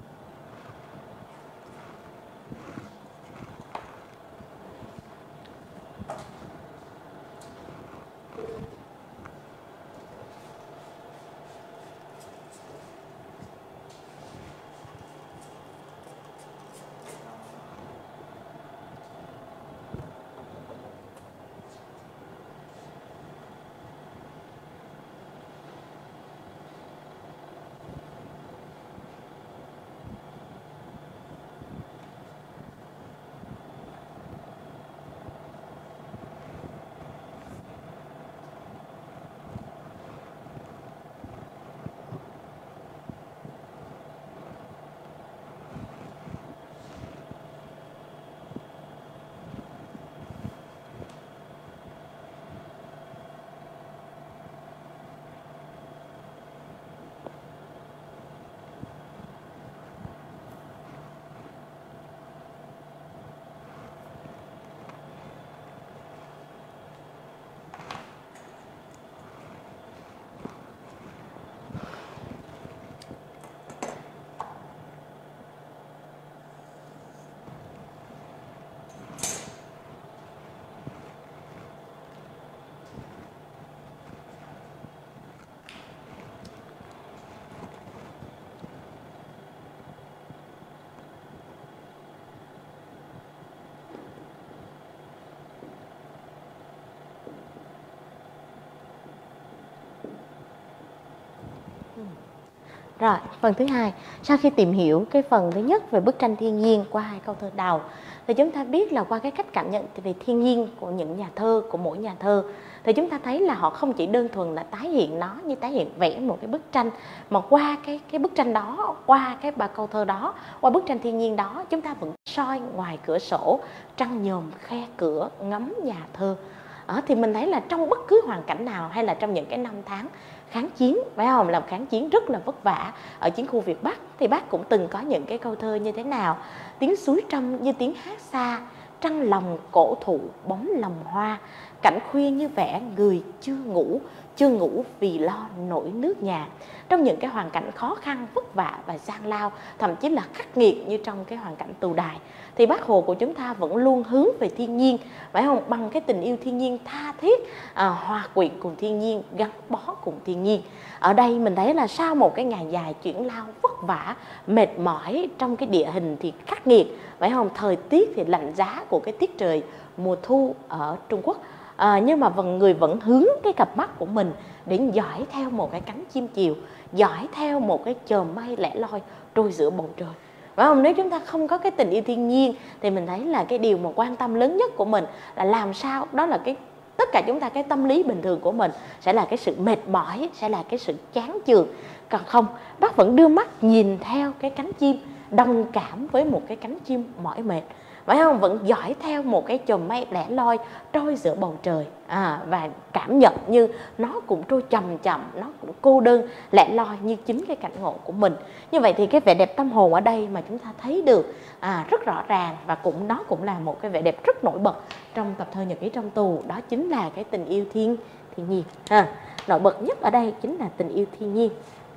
Rồi, phần thứ hai, sau khi tìm hiểu cái phần thứ nhất về bức tranh thiên nhiên qua hai câu thơ đầu, thì chúng ta biết là qua cái cách cảm nhận về thiên nhiên của những nhà thơ, của mỗi nhà thơ, thì chúng ta thấy là họ không chỉ đơn thuần là tái hiện nó như tái hiện vẽ một cái bức tranh, mà qua cái cái bức tranh đó, qua cái ba câu thơ đó, qua bức tranh thiên nhiên đó, chúng ta vẫn soi ngoài cửa sổ, trăng nhòm khe cửa, ngắm nhà thơ. Ở thì mình thấy là trong bất cứ hoàn cảnh nào, hay là trong những cái năm tháng kháng chiến, phải không, làm kháng chiến rất là vất vả ở chiến khu Việt Bắc, thì bác cũng từng có những cái câu thơ như thế nào: tiếng suối trong như tiếng hát xa, trăng lòng cổ thụ bóng lòng hoa, cảnh khuya như vẻ người chưa ngủ, chưa ngủ vì lo nổi nước nhà. Trong những cái hoàn cảnh khó khăn, vất vả và gian lao, thậm chí là khắc nghiệt như trong cái hoàn cảnh tù đài, thì Bác Hồ của chúng ta vẫn luôn hướng về thiên nhiên, phải không? Bằng cái tình yêu thiên nhiên tha thiết, à, hòa quyện cùng thiên nhiên, gắn bó cùng thiên nhiên. Ở đây mình thấy là sau một cái ngày dài chuyển lao vất vả, mệt mỏi trong cái địa hình thì khắc nghiệt, phải không? Thời tiết thì lạnh giá của cái tiết trời mùa thu ở Trung Quốc. À, nhưng mà vẫn người vẫn hướng cái cặp mắt của mình để dõi theo một cái cánh chim chiều, dõi theo một cái chòm mây lẻ loi trôi giữa bầu trời. Phải không? Nếu chúng ta không có cái tình yêu thiên nhiên thì mình thấy là cái điều mà quan tâm lớn nhất của mình là làm sao, đó là cái tất cả chúng ta, cái tâm lý bình thường của mình sẽ là cái sự mệt mỏi, sẽ là cái sự chán chường. Còn không, bác vẫn đưa mắt nhìn theo cái cánh chim, đồng cảm với một cái cánh chim mỏi mệt, phải không? Vẫn dõi theo một cái chòm mây lẻ loi trôi giữa bầu trời, à, và cảm nhận như nó cũng trôi chậm chậm, nó cũng cô đơn lẻ loi như chính cái cảnh ngộ của mình. Như vậy thì cái vẻ đẹp tâm hồn ở đây mà chúng ta thấy được à, rất rõ ràng, và cũng nó cũng là một cái vẻ đẹp rất nổi bật trong tập thơ Nhật ký trong tù, đó chính là cái tình yêu thiên thiên nhiên. À, nổi bật nhất ở đây chính là tình yêu thiên nhiên.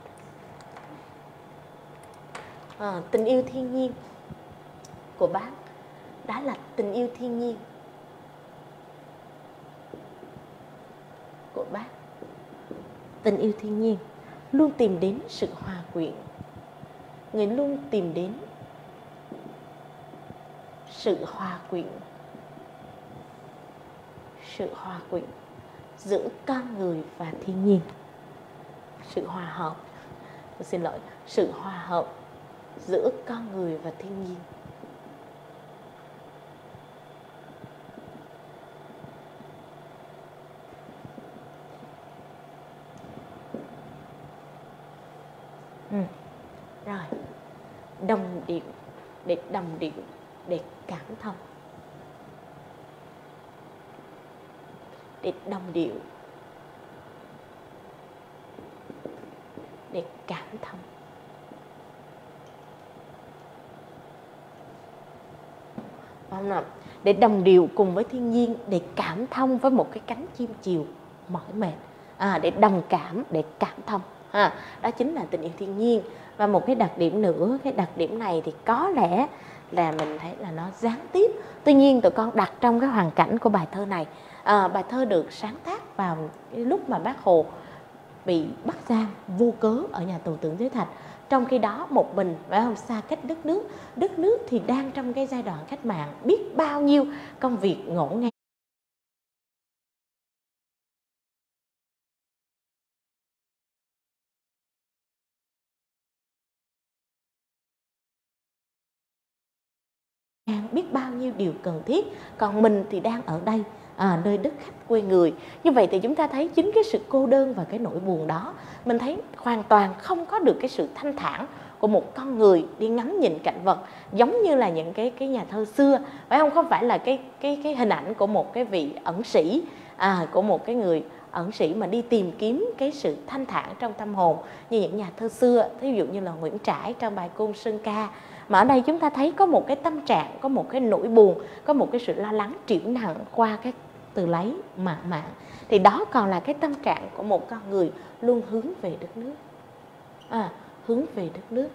À, tình yêu thiên nhiên của bác đó là tình yêu thiên nhiên của bác. Tình yêu thiên nhiên luôn tìm đến sự hòa quyện, người luôn tìm đến sự hòa quyện, sự hòa quyện giữa con người và thiên nhiên. sự hòa hợp, tôi xin lỗi, sự hòa hợp giữa con người và thiên nhiên. Ừ. Rồi, đồng điệu, để đồng điệu, để cảm thông, để đồng điệu, để cảm thông. Không nào, để đồng điệu cùng với thiên nhiên, để cảm thông với một cái cánh chim chiều mỏi mệt, à, để đồng cảm, để cảm thông. À, đó chính là tình yêu thiên nhiên. Và một cái đặc điểm nữa, cái đặc điểm này thì có lẽ là mình thấy là nó gián tiếp, tuy nhiên tụi con đặt trong cái hoàn cảnh của bài thơ này. À, bài thơ được sáng tác vào cái lúc mà Bác Hồ bị bắt giam vô cớ ở nhà tù Tưởng Giới Thạch. Trong khi đó một mình, phải không, xa cách đất nước, đất nước thì đang trong cái giai đoạn cách mạng, biết bao nhiêu công việc ngổn ngang. Biết bao nhiêu điều cần thiết, còn mình thì đang ở đây, à, nơi đất khách quê người. Như vậy thì chúng ta thấy chính cái sự cô đơn và cái nỗi buồn đó, mình thấy hoàn toàn không có được cái sự thanh thản của một con người đi ngắm nhìn cảnh vật, giống như là những cái cái nhà thơ xưa, phải không? Không phải là cái cái cái hình ảnh của một cái vị ẩn sĩ, à, của một cái người ẩn sĩ mà đi tìm kiếm cái sự thanh thản trong tâm hồn như những nhà thơ xưa, ví dụ như là Nguyễn Trãi trong bài Côn Sơn Ca. Mà ở đây chúng ta thấy có một cái tâm trạng, có một cái nỗi buồn, có một cái sự lo lắng trĩu nặng qua cái từ lấy mạ mạn. Thì đó còn là cái tâm trạng của một con người luôn hướng về đất nước, à, hướng về đất nước,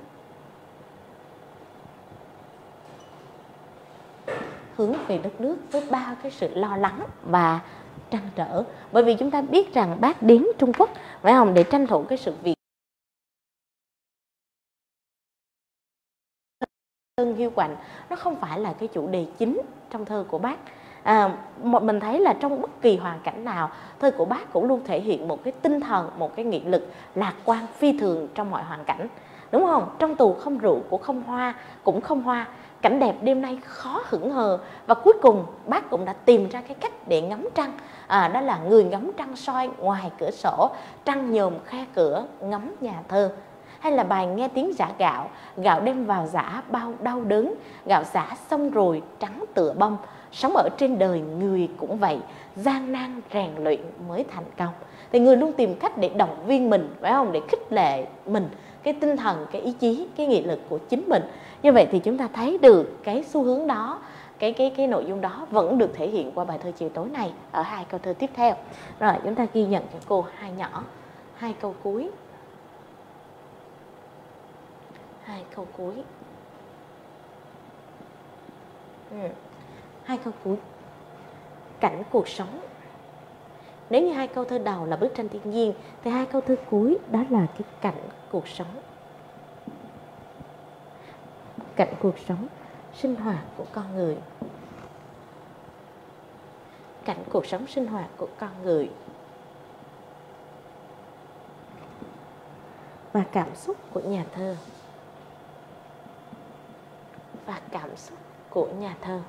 hướng về đất nước với bao cái sự lo lắng và trăn trở. Bởi vì chúng ta biết rằng Bác đến Trung Quốc, phải không, để tranh thủ cái sự việc Ân hiu quạnh, nó không phải là cái chủ đề chính trong thơ của Bác. À, mình thấy là trong bất kỳ hoàn cảnh nào, thơ của Bác cũng luôn thể hiện một cái tinh thần, một cái nghị lực lạc quan phi thường trong mọi hoàn cảnh, đúng không? Trong tù không rượu của không hoa, cũng không hoa, cảnh đẹp đêm nay khó hững hờ. Và cuối cùng Bác cũng đã tìm ra cái cách để ngắm trăng, à, đó là người ngắm trăng soi ngoài cửa sổ, trăng nhòm khe cửa ngắm nhà thơ. Hay là bài nghe tiếng giã gạo, gạo đem vào giã bao đau đớn, gạo giã xong rồi trắng tựa bông, sống ở trên đời người cũng vậy, gian nan rèn luyện mới thành công. Thì người luôn tìm cách để động viên mình, phải không, để khích lệ mình, cái tinh thần, cái ý chí, cái nghị lực của chính mình. Như vậy thì chúng ta thấy được cái xu hướng đó, cái cái cái nội dung đó vẫn được thể hiện qua bài thơ chiều tối này ở hai câu thơ tiếp theo. Rồi chúng ta ghi nhận cho cô hai nhỏ, hai câu cuối. Hai câu cuối. Ừ. Hai câu cuối. Cảnh cuộc sống. Nếu như hai câu thơ đầu là bức tranh thiên nhiên, thì hai câu thơ cuối đó là cái cảnh cuộc sống. Cảnh cuộc sống, sinh hoạt của con người. Cảnh cuộc sống sinh hoạt của con người. Và cảm xúc của nhà thơ. Và cảm xúc của nhà thơ.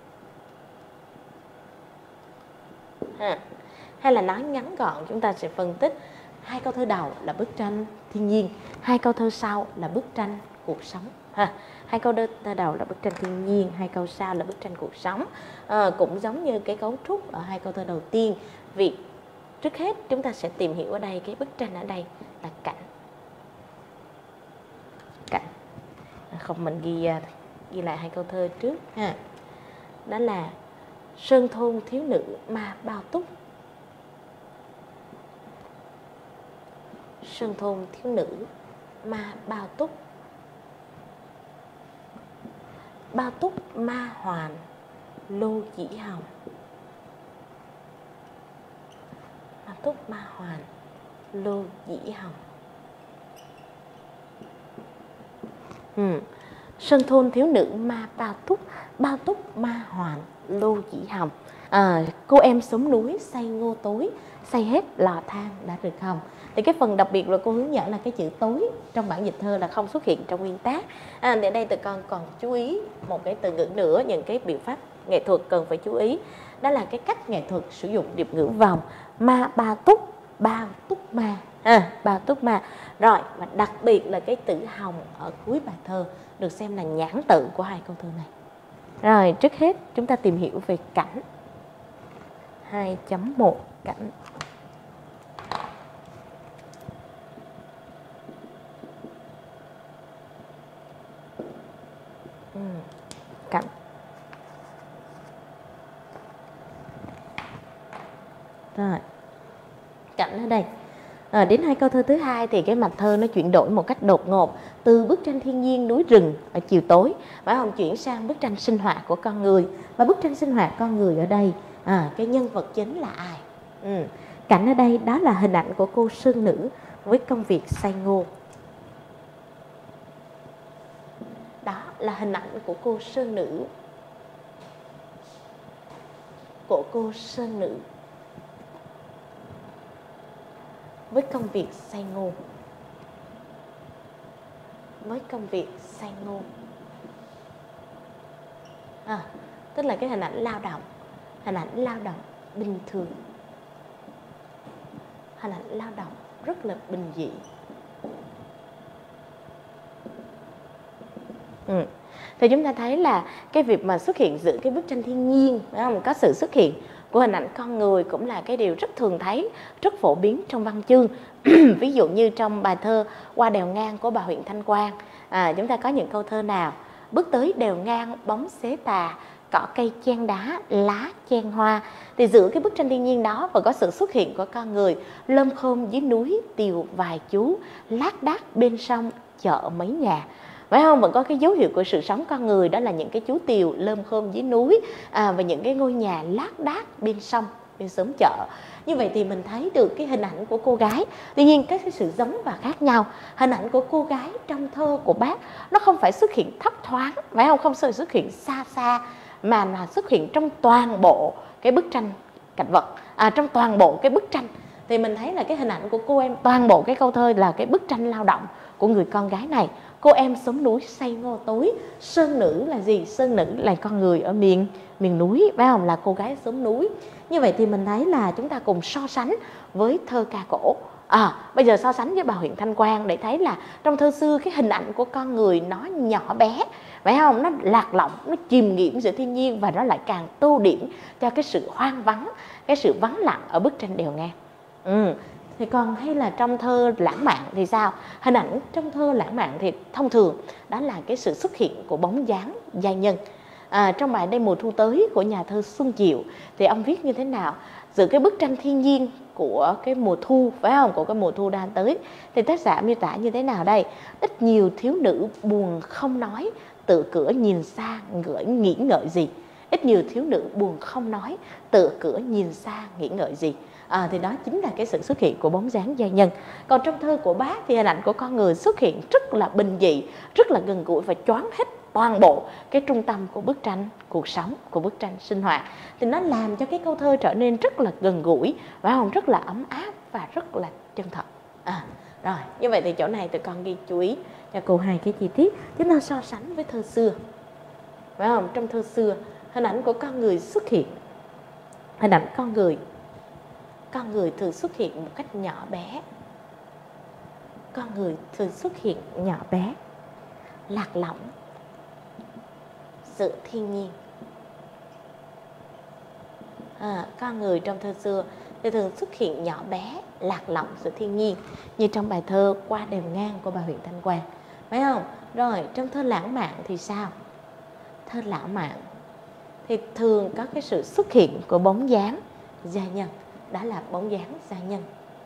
Ha. Hay là nói ngắn gọn, chúng ta sẽ phân tích hai câu thơ đầu là bức tranh thiên nhiên, hai câu thơ sau là bức tranh cuộc sống. Ha. Hai câu thơ đầu là bức tranh thiên nhiên, hai câu sau là bức tranh cuộc sống. À, cũng giống như cái cấu trúc ở hai câu thơ đầu tiên. Việc trước hết chúng ta sẽ tìm hiểu ở đây, cái bức tranh ở đây là cảnh. Cảnh. Không, mình ghi ghi lại hai câu thơ trước ha. Đó là sơn thôn thiếu nữ ma bao túc. Sơn thôn thiếu nữ ma bao túc. Bao túc ma hoàn lô dĩ hồng. Bao túc ma hoàn lô dĩ hồng. Ừ. Sơn thôn thiếu nữ ma bao túc, bao túc ma hoàn lô dĩ hồng. À, cô em sống núi xây ngô tối, xây hết lò than đã được không? Thì cái phần đặc biệt là cô hướng dẫn là cái chữ tối trong bản dịch thơ là không xuất hiện trong nguyên tác. À, để đây tụi con còn chú ý một cái từ ngữ nữa, những cái biện pháp nghệ thuật cần phải chú ý. Đó là cái cách nghệ thuật sử dụng điệp ngữ vòng ma ba túc, bao túc ma, à, bao túc ma. Rồi, và đặc biệt là cái tử hồng ở cuối bài thơ được xem là nhãn tự của hai câu thơ này. Rồi, trước hết chúng ta tìm hiểu về cảnh. hai chấm một cảnh. Ừ, cảnh. Rồi, cảnh ở đây. À, đến hai câu thơ thứ hai thì cái mạch thơ nó chuyển đổi một cách đột ngột từ bức tranh thiên nhiên núi rừng ở chiều tối, phải không, chuyển sang bức tranh sinh hoạt của con người. Và bức tranh sinh hoạt con người ở đây, à, cái nhân vật chính là ai? Ừ. Cảnh ở đây đó là hình ảnh của cô sơn nữ với công việc xay ngô. Đó là hình ảnh của cô sơn nữ, của cô sơn nữ với công việc xay ngô, với công việc xay ngô. À, tức là cái hình ảnh lao động, hình ảnh lao động bình thường, hình ảnh lao động rất là bình dị. Ừ. Thì chúng ta thấy là cái việc mà xuất hiện giữa cái bức tranh thiên nhiên, phải không? Có sự xuất hiện của hình ảnh con người cũng là cái điều rất thường thấy, rất phổ biến trong văn chương. Ví dụ như trong bài thơ Qua đèo ngang của bà huyện Thanh Quang, à, chúng ta có những câu thơ nào? Bước tới đèo ngang bóng xế tà, cỏ cây chen đá, lá chen hoa. Thì giữa cái bức tranh thiên nhiên đó và có sự xuất hiện của con người, lơm khôm dưới núi tiều vài chú, lác đác bên sông chợ mấy nhà. Phải không? Vẫn có cái dấu hiệu của sự sống con người, đó là những cái chú tiều lơm khôm dưới núi, à, và những cái ngôi nhà lác đác bên sông, bên xóm chợ. Như vậy thì mình thấy được cái hình ảnh của cô gái. Tuy nhiên cái sự giống và khác nhau, hình ảnh của cô gái trong thơ của bác nó không phải xuất hiện thấp thoáng, phải không? Không phải xuất hiện xa xa, mà là xuất hiện trong toàn bộ cái bức tranh cảnh vật, à, trong toàn bộ cái bức tranh. Thì mình thấy là cái hình ảnh của cô em, toàn bộ cái câu thơ là cái bức tranh lao động của người con gái này. Cô em sống núi xây ngô tối. Sơn nữ là gì? Sơn nữ là con người ở miền miền núi, phải không? Là cô gái sống núi. Như vậy thì mình thấy là chúng ta cùng so sánh với thơ ca cổ. À, bây giờ so sánh với bà huyện Thanh Quang để thấy là trong thơ xưa cái hình ảnh của con người nó nhỏ bé, phải không? Nó lạc lõng, nó chìm nghiệm giữa thiên nhiên, và nó lại càng tô điểm cho cái sự hoang vắng, cái sự vắng lặng ở bức tranh đèo ngang. Ừ. Thì còn hay là trong thơ lãng mạn thì sao? Hình ảnh trong thơ lãng mạn thì thông thường đó là cái sự xuất hiện của bóng dáng giai nhân. À, trong bài Đây mùa thu tới của nhà thơ Xuân Diệu thì ông viết như thế nào? Giữa cái bức tranh thiên nhiên của cái mùa thu, phải không? Của cái mùa thu đang tới, thì tác giả miêu tả như thế nào đây? Ít nhiều thiếu nữ buồn không nói, tự cửa nhìn xa ngửi nghĩ ngợi gì. Ít nhiều thiếu nữ buồn không nói, tự cửa nhìn xa nghĩ ngợi gì. À, thì đó chính là cái sự xuất hiện của bóng dáng giai nhân. Còn trong thơ của bác thì hình ảnh của con người xuất hiện rất là bình dị, rất là gần gũi và choáng hết toàn bộ cái trung tâm của bức tranh cuộc sống, của bức tranh sinh hoạt. Thì nó làm cho cái câu thơ trở nên rất là gần gũi, phải không? Rất là ấm áp và rất là chân thật. À, rồi, như vậy thì chỗ này tụi con ghi chú ý cho cô hai cái chi tiết. Chúng ta so sánh với thơ xưa, phải không? Trong thơ xưa, hình ảnh của con người xuất hiện, hình ảnh con người Con người thường xuất hiện một cách nhỏ bé. Con người thường xuất hiện nhỏ bé, lạc lõng giữa thiên nhiên. À, con người trong thơ xưa thì thường xuất hiện nhỏ bé, lạc lõng giữa thiên nhiên, như trong bài thơ Qua đèo ngang của bà huyện Thanh Quang, phải không? Rồi trong thơ lãng mạn thì sao? Thơ lãng mạn thì thường có cái sự xuất hiện của bóng dáng giai nhân, đó là bóng dáng giai nhân.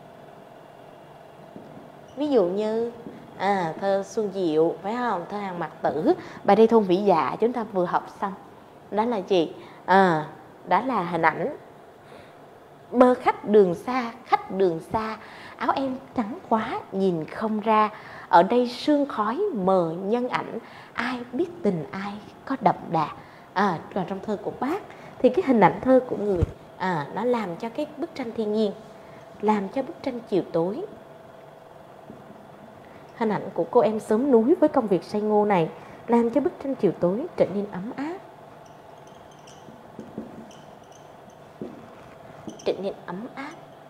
Ví dụ như à, thơ Xuân Diệu, phải không? Thơ Hàng Mặc Tử, bài Đây thôn Vĩ Dạ chúng ta vừa học xong. Đó là gì? À, đó là hình ảnh bơ khách đường xa, khách đường xa, áo em trắng quá nhìn không ra, ở đây sương khói mờ nhân ảnh, ai biết tình ai có đậm đà. À, còn trong thơ của bác thì thì cái hình ảnh thơ của người à, nó làm cho cái bức tranh thiên nhiên, làm cho bức tranh chiều tối. Hình ảnh của cô em xóm núi với công việc xay ngô này làm cho bức tranh chiều tối trở nên ấm áp, trở nên ấm áp,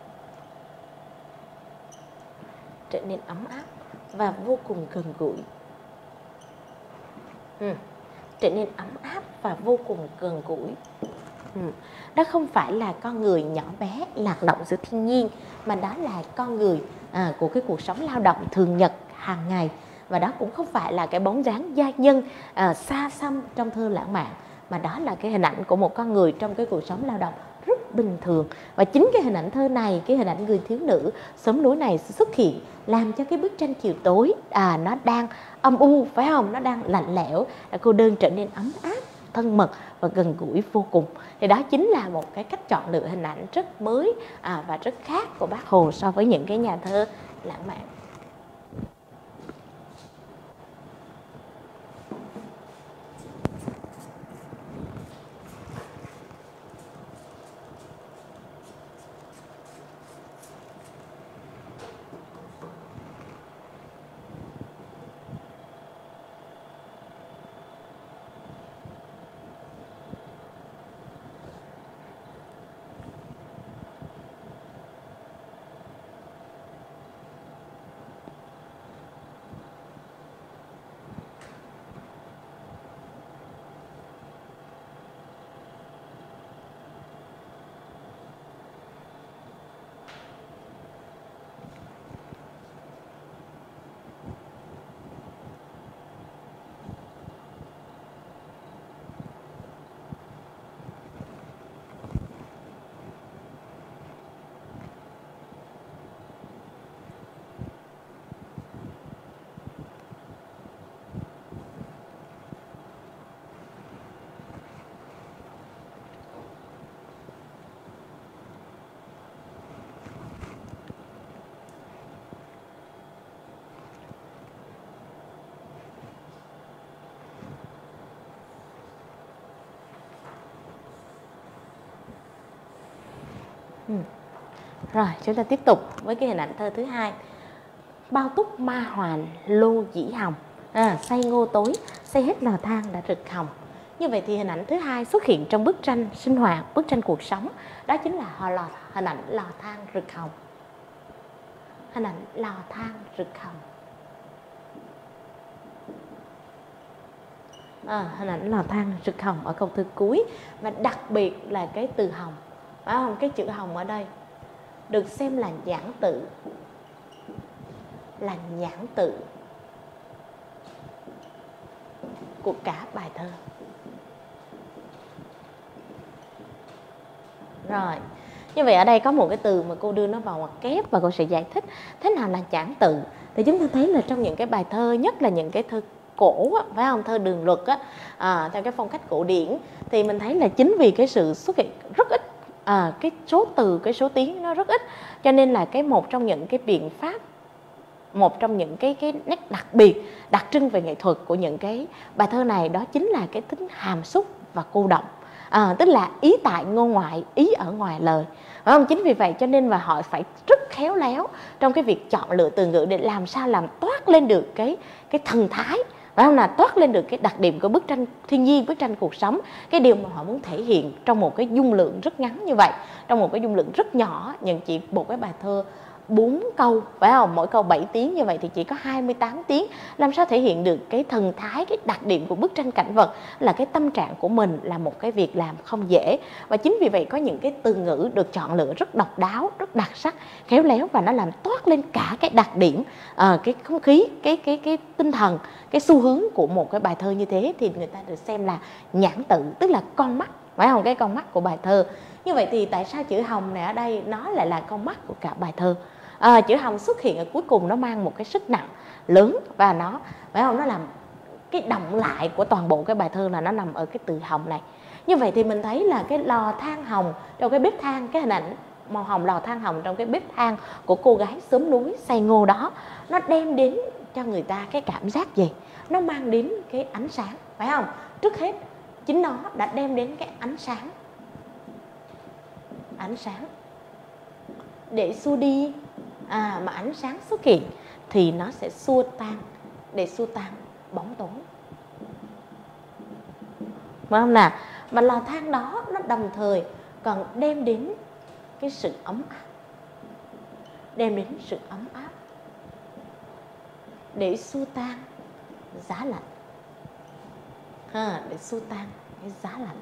trở nên ấm áp và vô cùng gần gũi. Ừ. Trở nên ấm áp và vô cùng gần gũi. Ừ. Đó không phải là con người nhỏ bé lạc lõng giữa thiên nhiên, mà đó là con người à, của cái cuộc sống lao động thường nhật hàng ngày. Và đó cũng không phải là cái bóng dáng gia nhân à, xa xăm trong thơ lãng mạn, mà đó là cái hình ảnh của một con người trong cái cuộc sống lao động rất bình thường. Và chính cái hình ảnh thơ này, cái hình ảnh người thiếu nữ xóm núi này xuất hiện làm cho cái bức tranh chiều tối à, nó đang âm u, phải không? Nó đang lạnh lẽo, cô đơn trở nên ấm áp, thân mật và gần gũi vô cùng. Thì đó chính là một cái cách chọn lựa hình ảnh rất mới à, và rất khác của Bác Hồ so với những cái nhà thơ lãng mạn. Ừ. Rồi chúng ta tiếp tục với cái hình ảnh thơ thứ hai. Bao túc ma hoàn lô dĩ hồng à, xay ngô tối, xay hết lò than đã rực hồng. Như vậy thì hình ảnh thứ hai xuất hiện trong bức tranh sinh hoạt, bức tranh cuộc sống. Đó chính là họ lò, hình ảnh lò than rực hồng. Hình ảnh lò than rực hồng à, hình ảnh lò than rực hồng ở câu thơ cuối. Và đặc biệt là cái từ hồng, phải không? Cái chữ hồng ở đây được xem là nhãn tự, là nhãn tự của cả bài thơ. Rồi, như vậy ở đây có một cái từ mà cô đưa nó vào ngoặc kép và cô sẽ giải thích thế nào là nhãn tự. Thì chúng ta thấy là trong những cái bài thơ, nhất là những cái thơ cổ á, phải không? Thơ đường luật á, à, theo cái phong cách cổ điển, thì mình thấy là chính vì cái sự xuất hiện rất ít à, cái số từ, cái số tiếng nó rất ít, cho nên là cái một trong những cái biện pháp, một trong những cái cái nét đặc biệt, đặc trưng về nghệ thuật của những cái bài thơ này, đó chính là cái tính hàm xúc và cô đọng. À, tức là ý tại ngôn ngoại, ý ở ngoài lời, phải không? Chính vì vậy cho nên mà họ phải rất khéo léo trong cái việc chọn lựa từ ngữ để làm sao làm toát lên được cái cái thần thái, phải không? Là toát lên được cái đặc điểm của bức tranh thiên nhiên, bức tranh cuộc sống, cái điều mà họ muốn thể hiện trong một cái dung lượng rất ngắn như vậy, trong một cái dung lượng rất nhỏ, nhưng chỉ một cái bài thơ bốn câu, phải không? Mỗi câu bảy tiếng như vậy thì chỉ có hai mươi tám tiếng. Làm sao thể hiện được cái thần thái, cái đặc điểm của bức tranh cảnh vật, là cái tâm trạng của mình, là một cái việc làm không dễ. Và chính vì vậy có những cái từ ngữ được chọn lựa rất độc đáo, rất đặc sắc, khéo léo, và nó làm toát lên cả cái đặc điểm, à, cái không khí, cái cái cái tinh thần, cái xu hướng của một cái bài thơ như thế, thì người ta được xem là nhãn tự, tức là con mắt, phải không? Cái con mắt của bài thơ. Như vậy thì tại sao chữ hồng này ở đây nó lại là con mắt của cả bài thơ? À, chữ hồng xuất hiện ở cuối cùng, nó mang một cái sức nặng lớn, và nó, phải không? Nó làm cái đọng lại của toàn bộ cái bài thơ là nó nằm ở cái từ hồng này. Như vậy thì mình thấy là cái lò than hồng trong cái bếp than, cái hình ảnh màu hồng lò than hồng trong cái bếp than của cô gái xóm núi xay ngô đó, nó đem đến cho người ta cái cảm giác gì? Nó mang đến cái ánh sáng, phải không? Trước hết chính nó đã đem đến cái ánh sáng, ánh sáng để xua đi, à, mà ánh sáng xuất hiện thì nó sẽ xua tan, để xua tan bóng tối. Phải không nào? Mà lò than đó nó đồng thời còn đem đến cái sự ấm áp, đem đến sự ấm áp để xua tan giá lạnh, ha, để xua tan cái giá lạnh.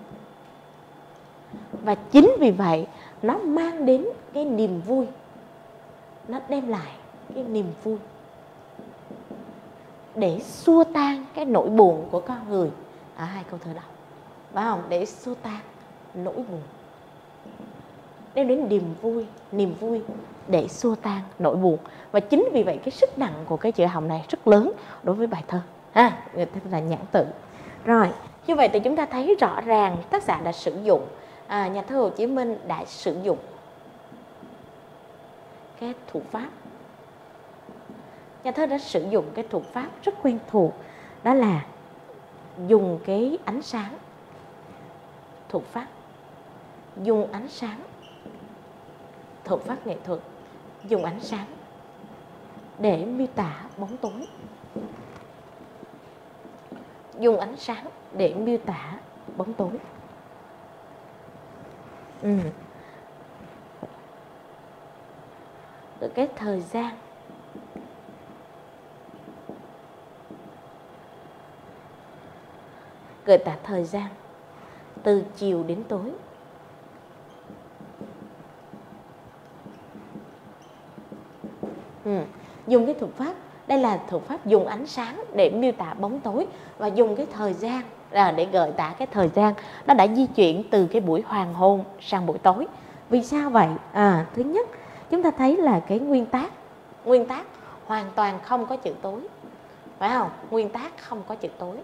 Và chính vì vậy nó mang đến cái niềm vui, nó đem lại cái niềm vui để xua tan cái nỗi buồn của con người ở hai câu thơ đầu, phải không? Để xua tan nỗi buồn, đem đến niềm vui, niềm vui để xua tan nỗi buồn. Và chính vì vậy cái sức nặng của cái chữ hồng này rất lớn đối với bài thơ, ha, người ta là nhãn tự. Rồi, như vậy thì chúng ta thấy rõ ràng tác giả đã sử dụng, à, nhà thơ Hồ Chí Minh đã sử dụng cái thủ pháp. Nhà thơ đã sử dụng cái thủ pháp rất quen thuộc, đó là dùng cái ánh sáng, thủ pháp dùng ánh sáng, thủ pháp nghệ thuật dùng ánh sáng để miêu tả bóng tối, dùng ánh sáng để miêu tả bóng tối. Ừ. Từ cái thời gian, gợi tả thời gian từ chiều đến tối. Ừ. Dùng cái thủ pháp, đây là thủ pháp dùng ánh sáng để miêu tả bóng tối, và dùng cái thời gian là để gợi tả cái thời gian nó đã di chuyển từ cái buổi hoàng hôn sang buổi tối. Vì sao vậy? À, thứ nhất, chúng ta thấy là cái nguyên tác, nguyên tác hoàn toàn không có chữ tối, phải không? Nguyên tác không có chữ tối,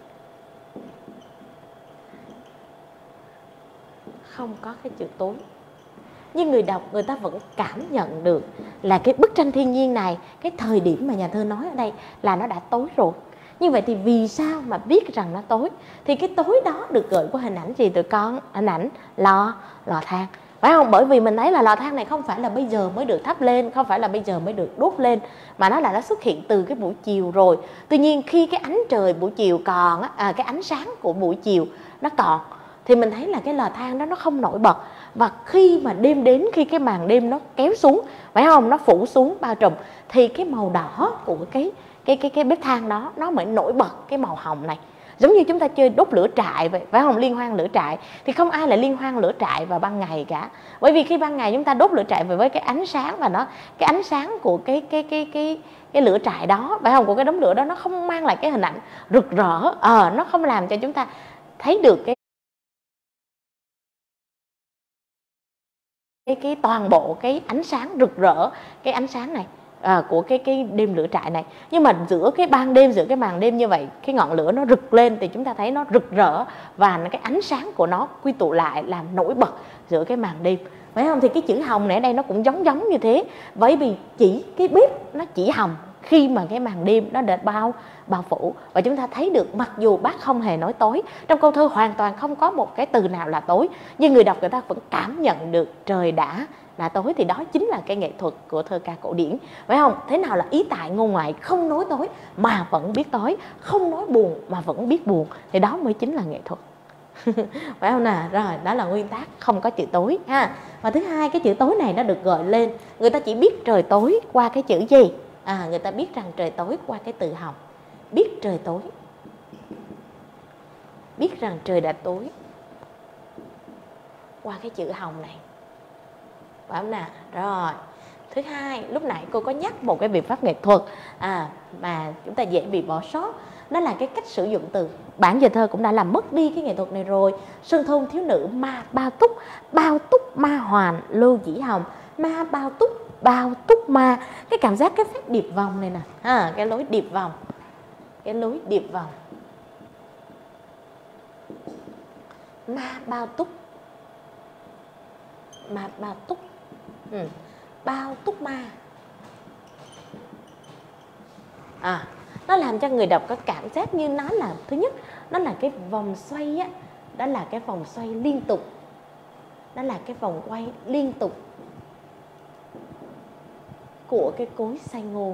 không có cái chữ tối. Nhưng người đọc người ta vẫn cảm nhận được là cái bức tranh thiên nhiên này, cái thời điểm mà nhà thơ nói ở đây là nó đã tối rồi. Như vậy thì vì sao mà biết rằng nó tối? Thì cái tối đó được gợi qua hình ảnh gì tụi con? Hình ảnh lò, lò than, phải không? Bởi vì mình thấy là lò than này không phải là bây giờ mới được thắp lên, không phải là bây giờ mới được đốt lên, mà nó là nó xuất hiện từ cái buổi chiều rồi. Tuy nhiên khi cái ánh trời buổi chiều còn, à, cái ánh sáng của buổi chiều nó còn, thì mình thấy là cái lò than đó nó không nổi bật. Và khi mà đêm đến, khi cái màn đêm nó kéo xuống, phải không, nó phủ xuống bao trùm, thì cái màu đỏ của cái cái cái cái bếp than đó nó mới nổi bật cái màu hồng này. Giống như chúng ta chơi đốt lửa trại vậy, phải không? Liên hoan lửa trại thì không ai lại liên hoan lửa trại vào ban ngày cả, bởi vì khi ban ngày chúng ta đốt lửa trại với cái ánh sáng, và nó cái ánh sáng của cái cái cái cái cái lửa trại đó, phải không, của cái đống lửa đó, nó không mang lại cái hình ảnh rực rỡ, ờ à, nó không làm cho chúng ta thấy được cái cái cái toàn bộ cái ánh sáng rực rỡ, cái ánh sáng này à, của cái cái đêm lửa trại này. Nhưng mà giữa cái ban đêm, giữa cái màn đêm như vậy, cái ngọn lửa nó rực lên thì chúng ta thấy nó rực rỡ, và cái ánh sáng của nó quy tụ lại làm nổi bật giữa cái màn đêm, phải không? Thì cái chữ hồng này ở đây nó cũng giống giống như thế, bởi vì chỉ cái bếp nó chỉ hồng khi mà cái màn đêm nó đã bao bao phủ. Và chúng ta thấy được mặc dù bác không hề nói tối, trong câu thơ hoàn toàn không có một cái từ nào là tối, nhưng người đọc người ta vẫn cảm nhận được trời đã là tối. Thì đó chính là cái nghệ thuật của thơ ca cổ điển, phải không? Thế nào là ý tại ngôn ngoại, không nói tối mà vẫn biết tối, không nói buồn mà vẫn biết buồn, thì đó mới chính là nghệ thuật. Phải không nào? Rồi, đó là nguyên tác không có chữ tối ha. Và thứ hai, cái chữ tối này nó được gợi lên, người ta chỉ biết trời tối qua cái chữ gì? À, người ta biết rằng trời tối qua cái từ hồng. Biết trời tối, biết rằng trời đã tối qua cái chữ hồng này, phải không nào? Rồi, thứ hai, lúc nãy cô có nhắc một cái biện pháp nghệ thuật à, mà chúng ta dễ bị bỏ sót, đó là cái cách sử dụng từ. Bản giờ thơ cũng đã làm mất đi cái nghệ thuật này rồi. Sơn thôn thiếu nữ ma bao túc, bao túc ma hoàn lô dĩ hồng, ma bao túc, bao túc ma. Cái cảm giác cái phép điệp vòng này nè, à, cái lối điệp vòng, cái lối điệp vòng, ma bao túc, ma bao túc, ừ. bao túc ma, à, nó làm cho người đọc có cảm giác như nó là, thứ nhất, nó là cái vòng xoay á, đó là cái vòng xoay liên tục, đó là cái vòng quay liên tục của cái cối xay ngô,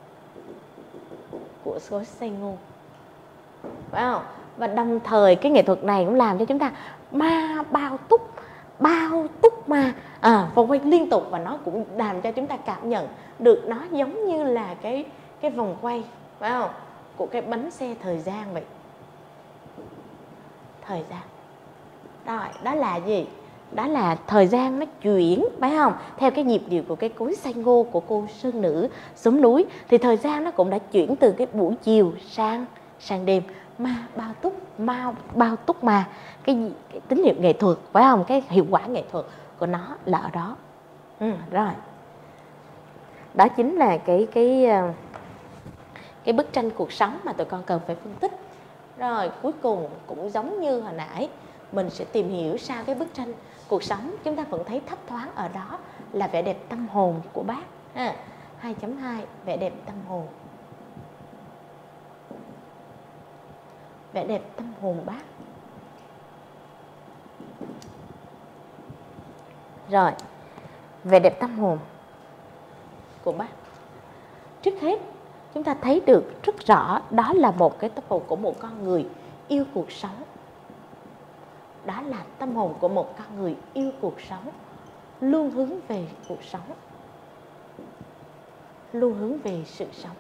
của cối xay ngô, phải không? Và đồng thời cái nghệ thuật này cũng làm cho chúng ta ma bao túc, bao túc ma, à, vòng quay liên tục, và nó cũng làm cho chúng ta cảm nhận được nó giống như là cái cái vòng quay, phải không, của cái bánh xe thời gian vậy. Thời gian, rồi đó là gì? Đó là thời gian nó chuyển, phải không, theo cái nhịp điệu của cái cối xay ngô của cô sơn nữ xuống núi, thì thời gian nó cũng đã chuyển từ cái buổi chiều sang sang đêm. Ma bao túc, ma bao túc ma, cái, cái tín hiệu nghệ thuật, phải không, cái hiệu quả nghệ thuật của nó là ở đó. Ừ, rồi đó chính là cái cái cái bức tranh cuộc sống mà tụi con cần phải phân tích. Rồi cuối cùng cũng giống như hồi nãy, mình sẽ tìm hiểu sau cái bức tranh cuộc sống, chúng ta vẫn thấy thấp thoáng ở đó là vẻ đẹp tâm hồn của bác. À, hai chấm hai, vẻ đẹp tâm hồn. Vẻ đẹp tâm hồn bác. Rồi, vẻ đẹp tâm hồn của bác. Trước hết, chúng ta thấy được rất rõ đó là một cái tâm hồn của một con người yêu cuộc sống. Đó là tâm hồn của một con người yêu cuộc sống, luôn hướng về cuộc sống, luôn hướng về sự sống.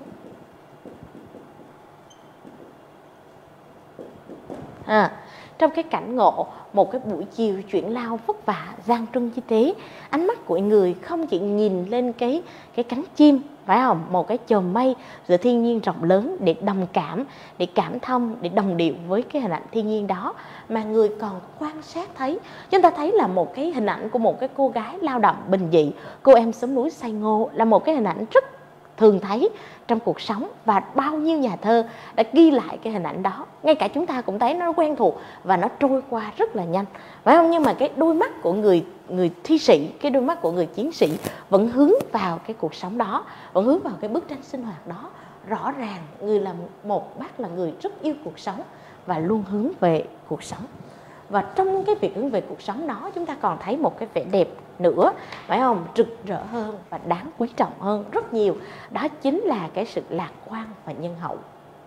À, trong cái cảnh ngộ một cái buổi chiều chuyển lao vất vả gian truân như thế, ánh mắt của người không chỉ nhìn lên cái cái cánh chim, phải không, một cái chòm mây giữa thiên nhiên rộng lớn để đồng cảm, để cảm thông, để đồng điệu với cái hình ảnh thiên nhiên đó, mà người còn quan sát thấy, chúng ta thấy là một cái hình ảnh của một cái cô gái lao động bình dị, cô em xóm núi xay ngô, là một cái hình ảnh rất thường thấy trong cuộc sống, và bao nhiêu nhà thơ đã ghi lại cái hình ảnh đó. Ngay cả chúng ta cũng thấy nó quen thuộc và nó trôi qua rất là nhanh, phải không? Nhưng mà cái đôi mắt của người người thi sĩ, cái đôi mắt của người chiến sĩ vẫn hướng vào cái cuộc sống đó, vẫn hướng vào cái bức tranh sinh hoạt đó. Rõ ràng người là một bác là người rất yêu cuộc sống và luôn hướng về cuộc sống. Và trong cái việc hướng về cuộc sống đó, chúng ta còn thấy một cái vẻ đẹp nữa, phải không, rực rỡ hơn và đáng quý trọng hơn rất nhiều. Đó chính là cái sự lạc quan và nhân hậu.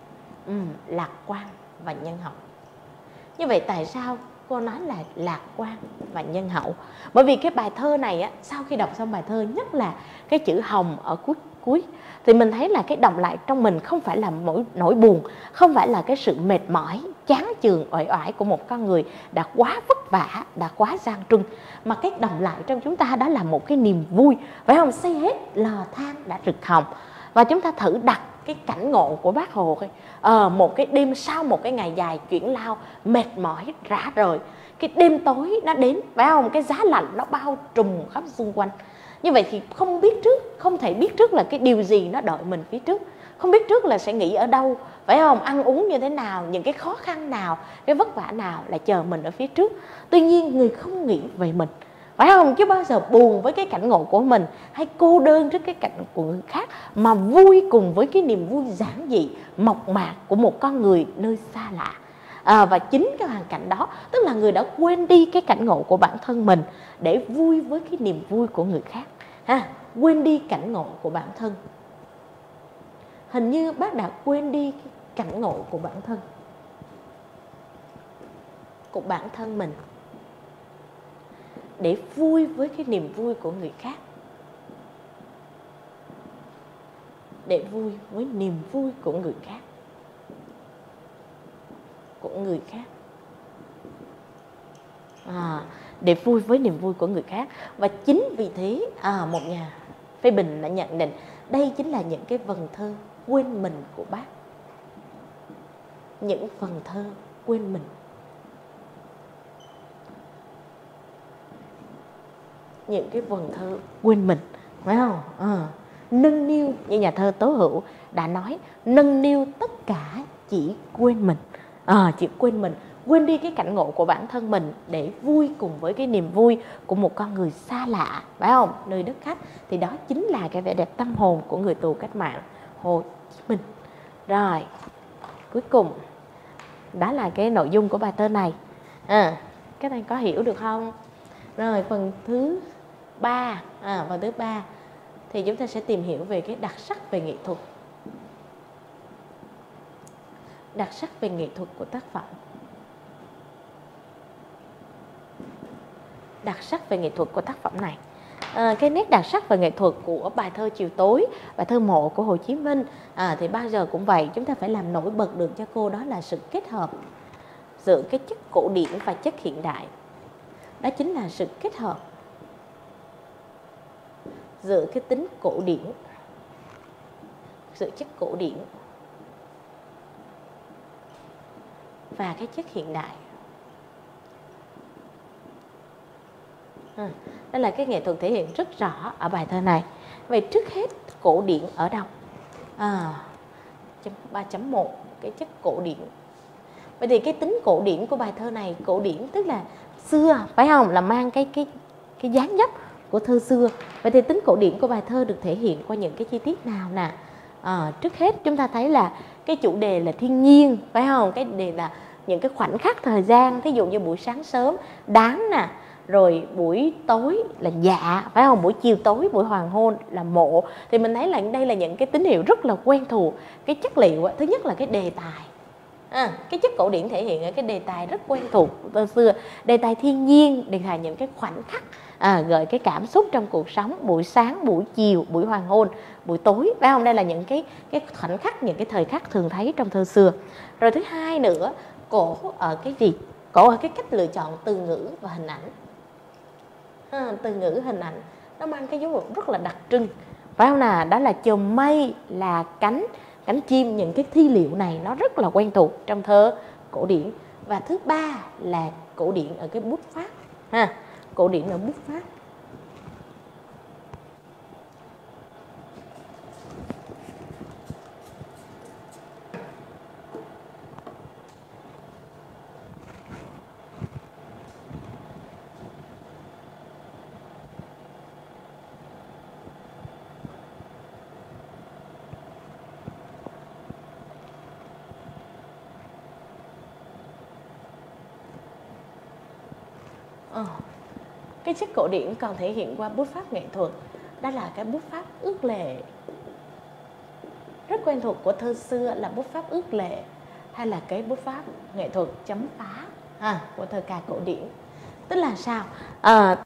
ừ, Lạc quan và nhân hậu. Như vậy tại sao cô nói là lạc quan và nhân hậu? Bởi vì cái bài thơ này á, sau khi đọc xong bài thơ, nhất là cái chữ hồng ở cuối cuối, thì mình thấy là cái đọng lại trong mình không phải là nỗi, nỗi buồn, không phải là cái sự mệt mỏi, chán chường, uể oải của một con người đã quá vất vả, đã quá gian truân, mà cái đọng lại trong chúng ta đó là một cái niềm vui, phải không? Xây hết lò than đã rực hồng. Và chúng ta thử đặt cái cảnh ngộ của bác Hồ thôi. Ờ, một cái đêm sau một cái ngày dài chuyển lao, mệt mỏi, rã rời, cái đêm tối nó đến, phải không? Cái giá lạnh nó bao trùm khắp xung quanh. Như vậy thì không biết trước, không thể biết trước là cái điều gì nó đợi mình phía trước. Không biết trước là sẽ nghỉ ở đâu, phải không? Ăn uống như thế nào, những cái khó khăn nào, cái vất vả nào là chờ mình ở phía trước. Tuy nhiên người không nghĩ về mình, phải không? Chứ bao giờ buồn với cái cảnh ngộ của mình, hay cô đơn trước cái cảnh của người khác, mà vui cùng với cái niềm vui giản dị, mộc mạc của một con người nơi xa lạ. À, và chính cái hoàn cảnh đó, tức là người đã quên đi cái cảnh ngộ của bản thân mình để vui với cái niềm vui của người khác. Ha, quên đi cảnh ngộ của bản thân. Hình như bác đã quên đi cái cảnh ngộ của bản thân, của bản thân mình, để vui với cái niềm vui của người khác, để vui với niềm vui của người khác, của người khác. À, để vui với niềm vui của người khác. Và chính vì thế, à, một nhà phê bình đã nhận định đây chính là những cái vần thơ quên mình của bác. Những vần thơ quên mình. Những cái vần thơ quên mình, phải không? À, nâng niu, như nhà thơ Tố Hữu đã nói, nâng niu tất cả chỉ quên mình. À, chỉ quên mình, quên đi cái cảnh ngộ của bản thân mình để vui cùng với cái niềm vui của một con người xa lạ, phải không? Nơi đất khách. Thì đó chính là cái vẻ đẹp tâm hồn của người tù cách mạng Hồ Chí Minh. Rồi, cuối cùng đó là cái nội dung của bài thơ này. À, các bạn có hiểu được không? Rồi phần thứ ba, à, phần thứ ba thì chúng ta sẽ tìm hiểu về cái đặc sắc về nghệ thuật. Đặc sắc về nghệ thuật của tác phẩm. Đặc sắc về nghệ thuật của tác phẩm này. À, cái nét đặc sắc về nghệ thuật của bài thơ Chiều Tối, bài thơ Mộ của Hồ Chí Minh à, thì bao giờ cũng vậy, chúng ta phải làm nổi bật được cho cô đó là sự kết hợp giữa cái chất cổ điển và chất hiện đại. Đó chính là sự kết hợp giữa cái tính cổ điển, sự chất cổ điển và cái chất hiện đại. À, đó là cái nghệ thuật thể hiện rất rõ ở bài thơ này. Vậy trước hết cổ điển ở đâu? À, ba chấm một, cái chất cổ điển. Vậy thì cái tính cổ điển của bài thơ này, cổ điển tức là xưa, phải không? Là mang cái cái cái dáng dấp của thơ xưa. Vậy thì tính cổ điển của bài thơ được thể hiện qua những cái chi tiết nào nè? À, trước hết chúng ta thấy là cái chủ đề là thiên nhiên, phải không? Cái đề là những cái khoảnh khắc thời gian, thí dụ như buổi sáng sớm đám nè, rồi buổi tối là dạ, phải không? Buổi chiều tối, buổi hoàng hôn là mộ. Thì mình thấy là đây là những cái tín hiệu rất là quen thuộc. Cái chất liệu, thứ nhất là cái đề tài. À, cái chất cổ điển thể hiện ở cái đề tài rất quen thuộc từ xưa. Đề tài thiên nhiên, đề tài những cái khoảnh khắc à, gợi cái cảm xúc trong cuộc sống, buổi sáng, buổi chiều, buổi hoàng hôn, buổi tối, phải không? Đây là những cái cái khoảnh khắc, những cái thời khắc thường thấy trong thơ xưa. Rồi thứ hai nữa, cổ ở cái gì? Cổ ở cái cách lựa chọn từ ngữ và hình ảnh. À, từ ngữ hình ảnh nó mang cái dấu hiệu rất là đặc trưng, phải không nào? Đó là chùm mây, là cánh cánh chim, những cái thi liệu này nó rất là quen thuộc trong thơ cổ điển. Và thứ ba là cổ điển ở cái bút pháp ha, cổ điển ở bút pháp. Ờ, cái chất cổ điển còn thể hiện qua bút pháp nghệ thuật. Đó là cái bút pháp ước lệ, rất quen thuộc của thơ xưa là bút pháp ước lệ, hay là cái bút pháp nghệ thuật chấm phá à, của thơ ca cổ điển. Tức là sao? À,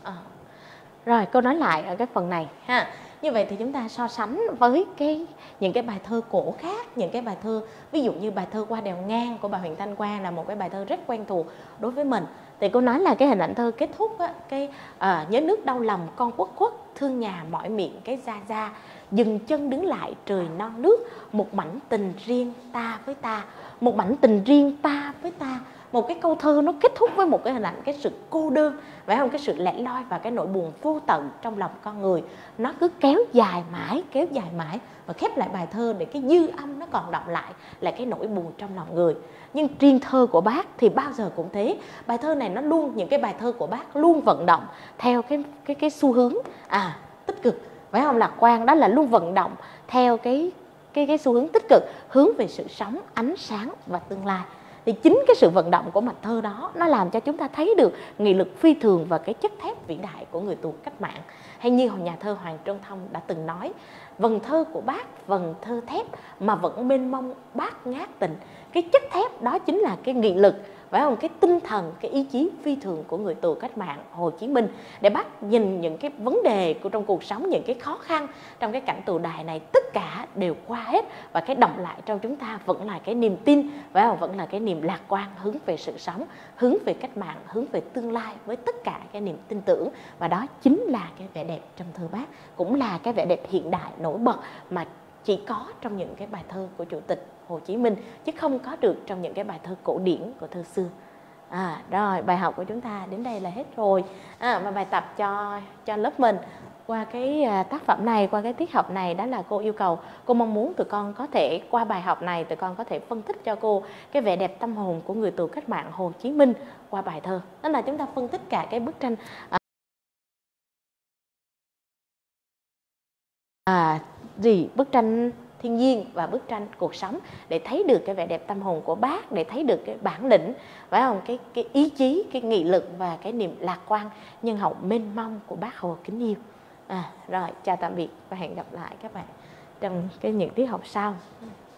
À. Rồi cô nói lại ở cái phần này ha. Như vậy thì chúng ta so sánh với cái những cái bài thơ cổ khác, những cái bài thơ ví dụ như bài thơ Qua đèo ngang của bà Huyện Thanh Quang là một cái bài thơ rất quen thuộc đối với mình. Thì cô nói là cái hình ảnh thơ kết thúc á, cái à, nhớ nước đau lòng con quất quất, thương nhà mỏi miệng cái da da, dừng chân đứng lại trời non nước, một mảnh tình riêng ta với ta, một mảnh tình riêng ta với ta. Một cái câu thơ nó kết thúc với một cái hình ảnh cái sự cô đơn, phải không? Cái sự lẻ loi và cái nỗi buồn vô tận trong lòng con người. Nó cứ kéo dài mãi, kéo dài mãi và khép lại bài thơ để cái dư âm nó còn đọng lại là cái nỗi buồn trong lòng người. Nhưng riêng thơ của bác thì bao giờ cũng thế. Bài thơ này nó luôn, những cái bài thơ của bác luôn vận động theo cái cái cái xu hướng à tích cực, phải không? Lạc quan đó là luôn vận động theo cái cái cái xu hướng tích cực, hướng về sự sống, ánh sáng và tương lai. Thì chính cái sự vận động của mạch thơ đó nó làm cho chúng ta thấy được nghị lực phi thường và cái chất thép vĩ đại của người tù cách mạng. Hay như nhà thơ Hoàng Trung Thông đã từng nói, vần thơ của bác vần thơ thép mà vẫn mênh mông bát ngát tình. Cái chất thép đó chính là cái nghị lực, phải không? Cái tinh thần, cái ý chí phi thường của người tù cách mạng Hồ Chí Minh, để bác nhìn những cái vấn đề của trong cuộc sống, những cái khó khăn trong cái cảnh tù đày này, tất cả đều qua hết, và cái đọng lại trong chúng ta vẫn là cái niềm tin, phải không? Vẫn là cái niềm lạc quan hướng về sự sống, hướng về cách mạng, hướng về tương lai với tất cả cái niềm tin tưởng. Và đó chính là cái vẻ đẹp trong thơ bác, cũng là cái vẻ đẹp hiện đại nổi bật mà chỉ có trong những cái bài thơ của Chủ tịch Hồ Chí Minh, chứ không có được trong những cái bài thơ cổ điển của thơ xưa. À, rồi bài học của chúng ta đến đây là hết rồi. À, và bài tập cho cho lớp mình qua cái tác phẩm này, qua cái tiết học này, đó là cô yêu cầu, cô mong muốn tụi con có thể qua bài học này tụi con có thể phân tích cho cô cái vẻ đẹp tâm hồn của người tù cách mạng Hồ Chí Minh qua bài thơ. Đó là chúng ta phân tích cả cái bức tranh à, à, gì bức tranh thiên nhiên và bức tranh cuộc sống, để thấy được cái vẻ đẹp tâm hồn của bác, để thấy được cái bản lĩnh, phải không? Cái cái ý chí, cái nghị lực và cái niềm lạc quan nhân hậu mênh mông của bác Hồ kính yêu. À, rồi chào tạm biệt và hẹn gặp lại các bạn trong cái những tiết học sau.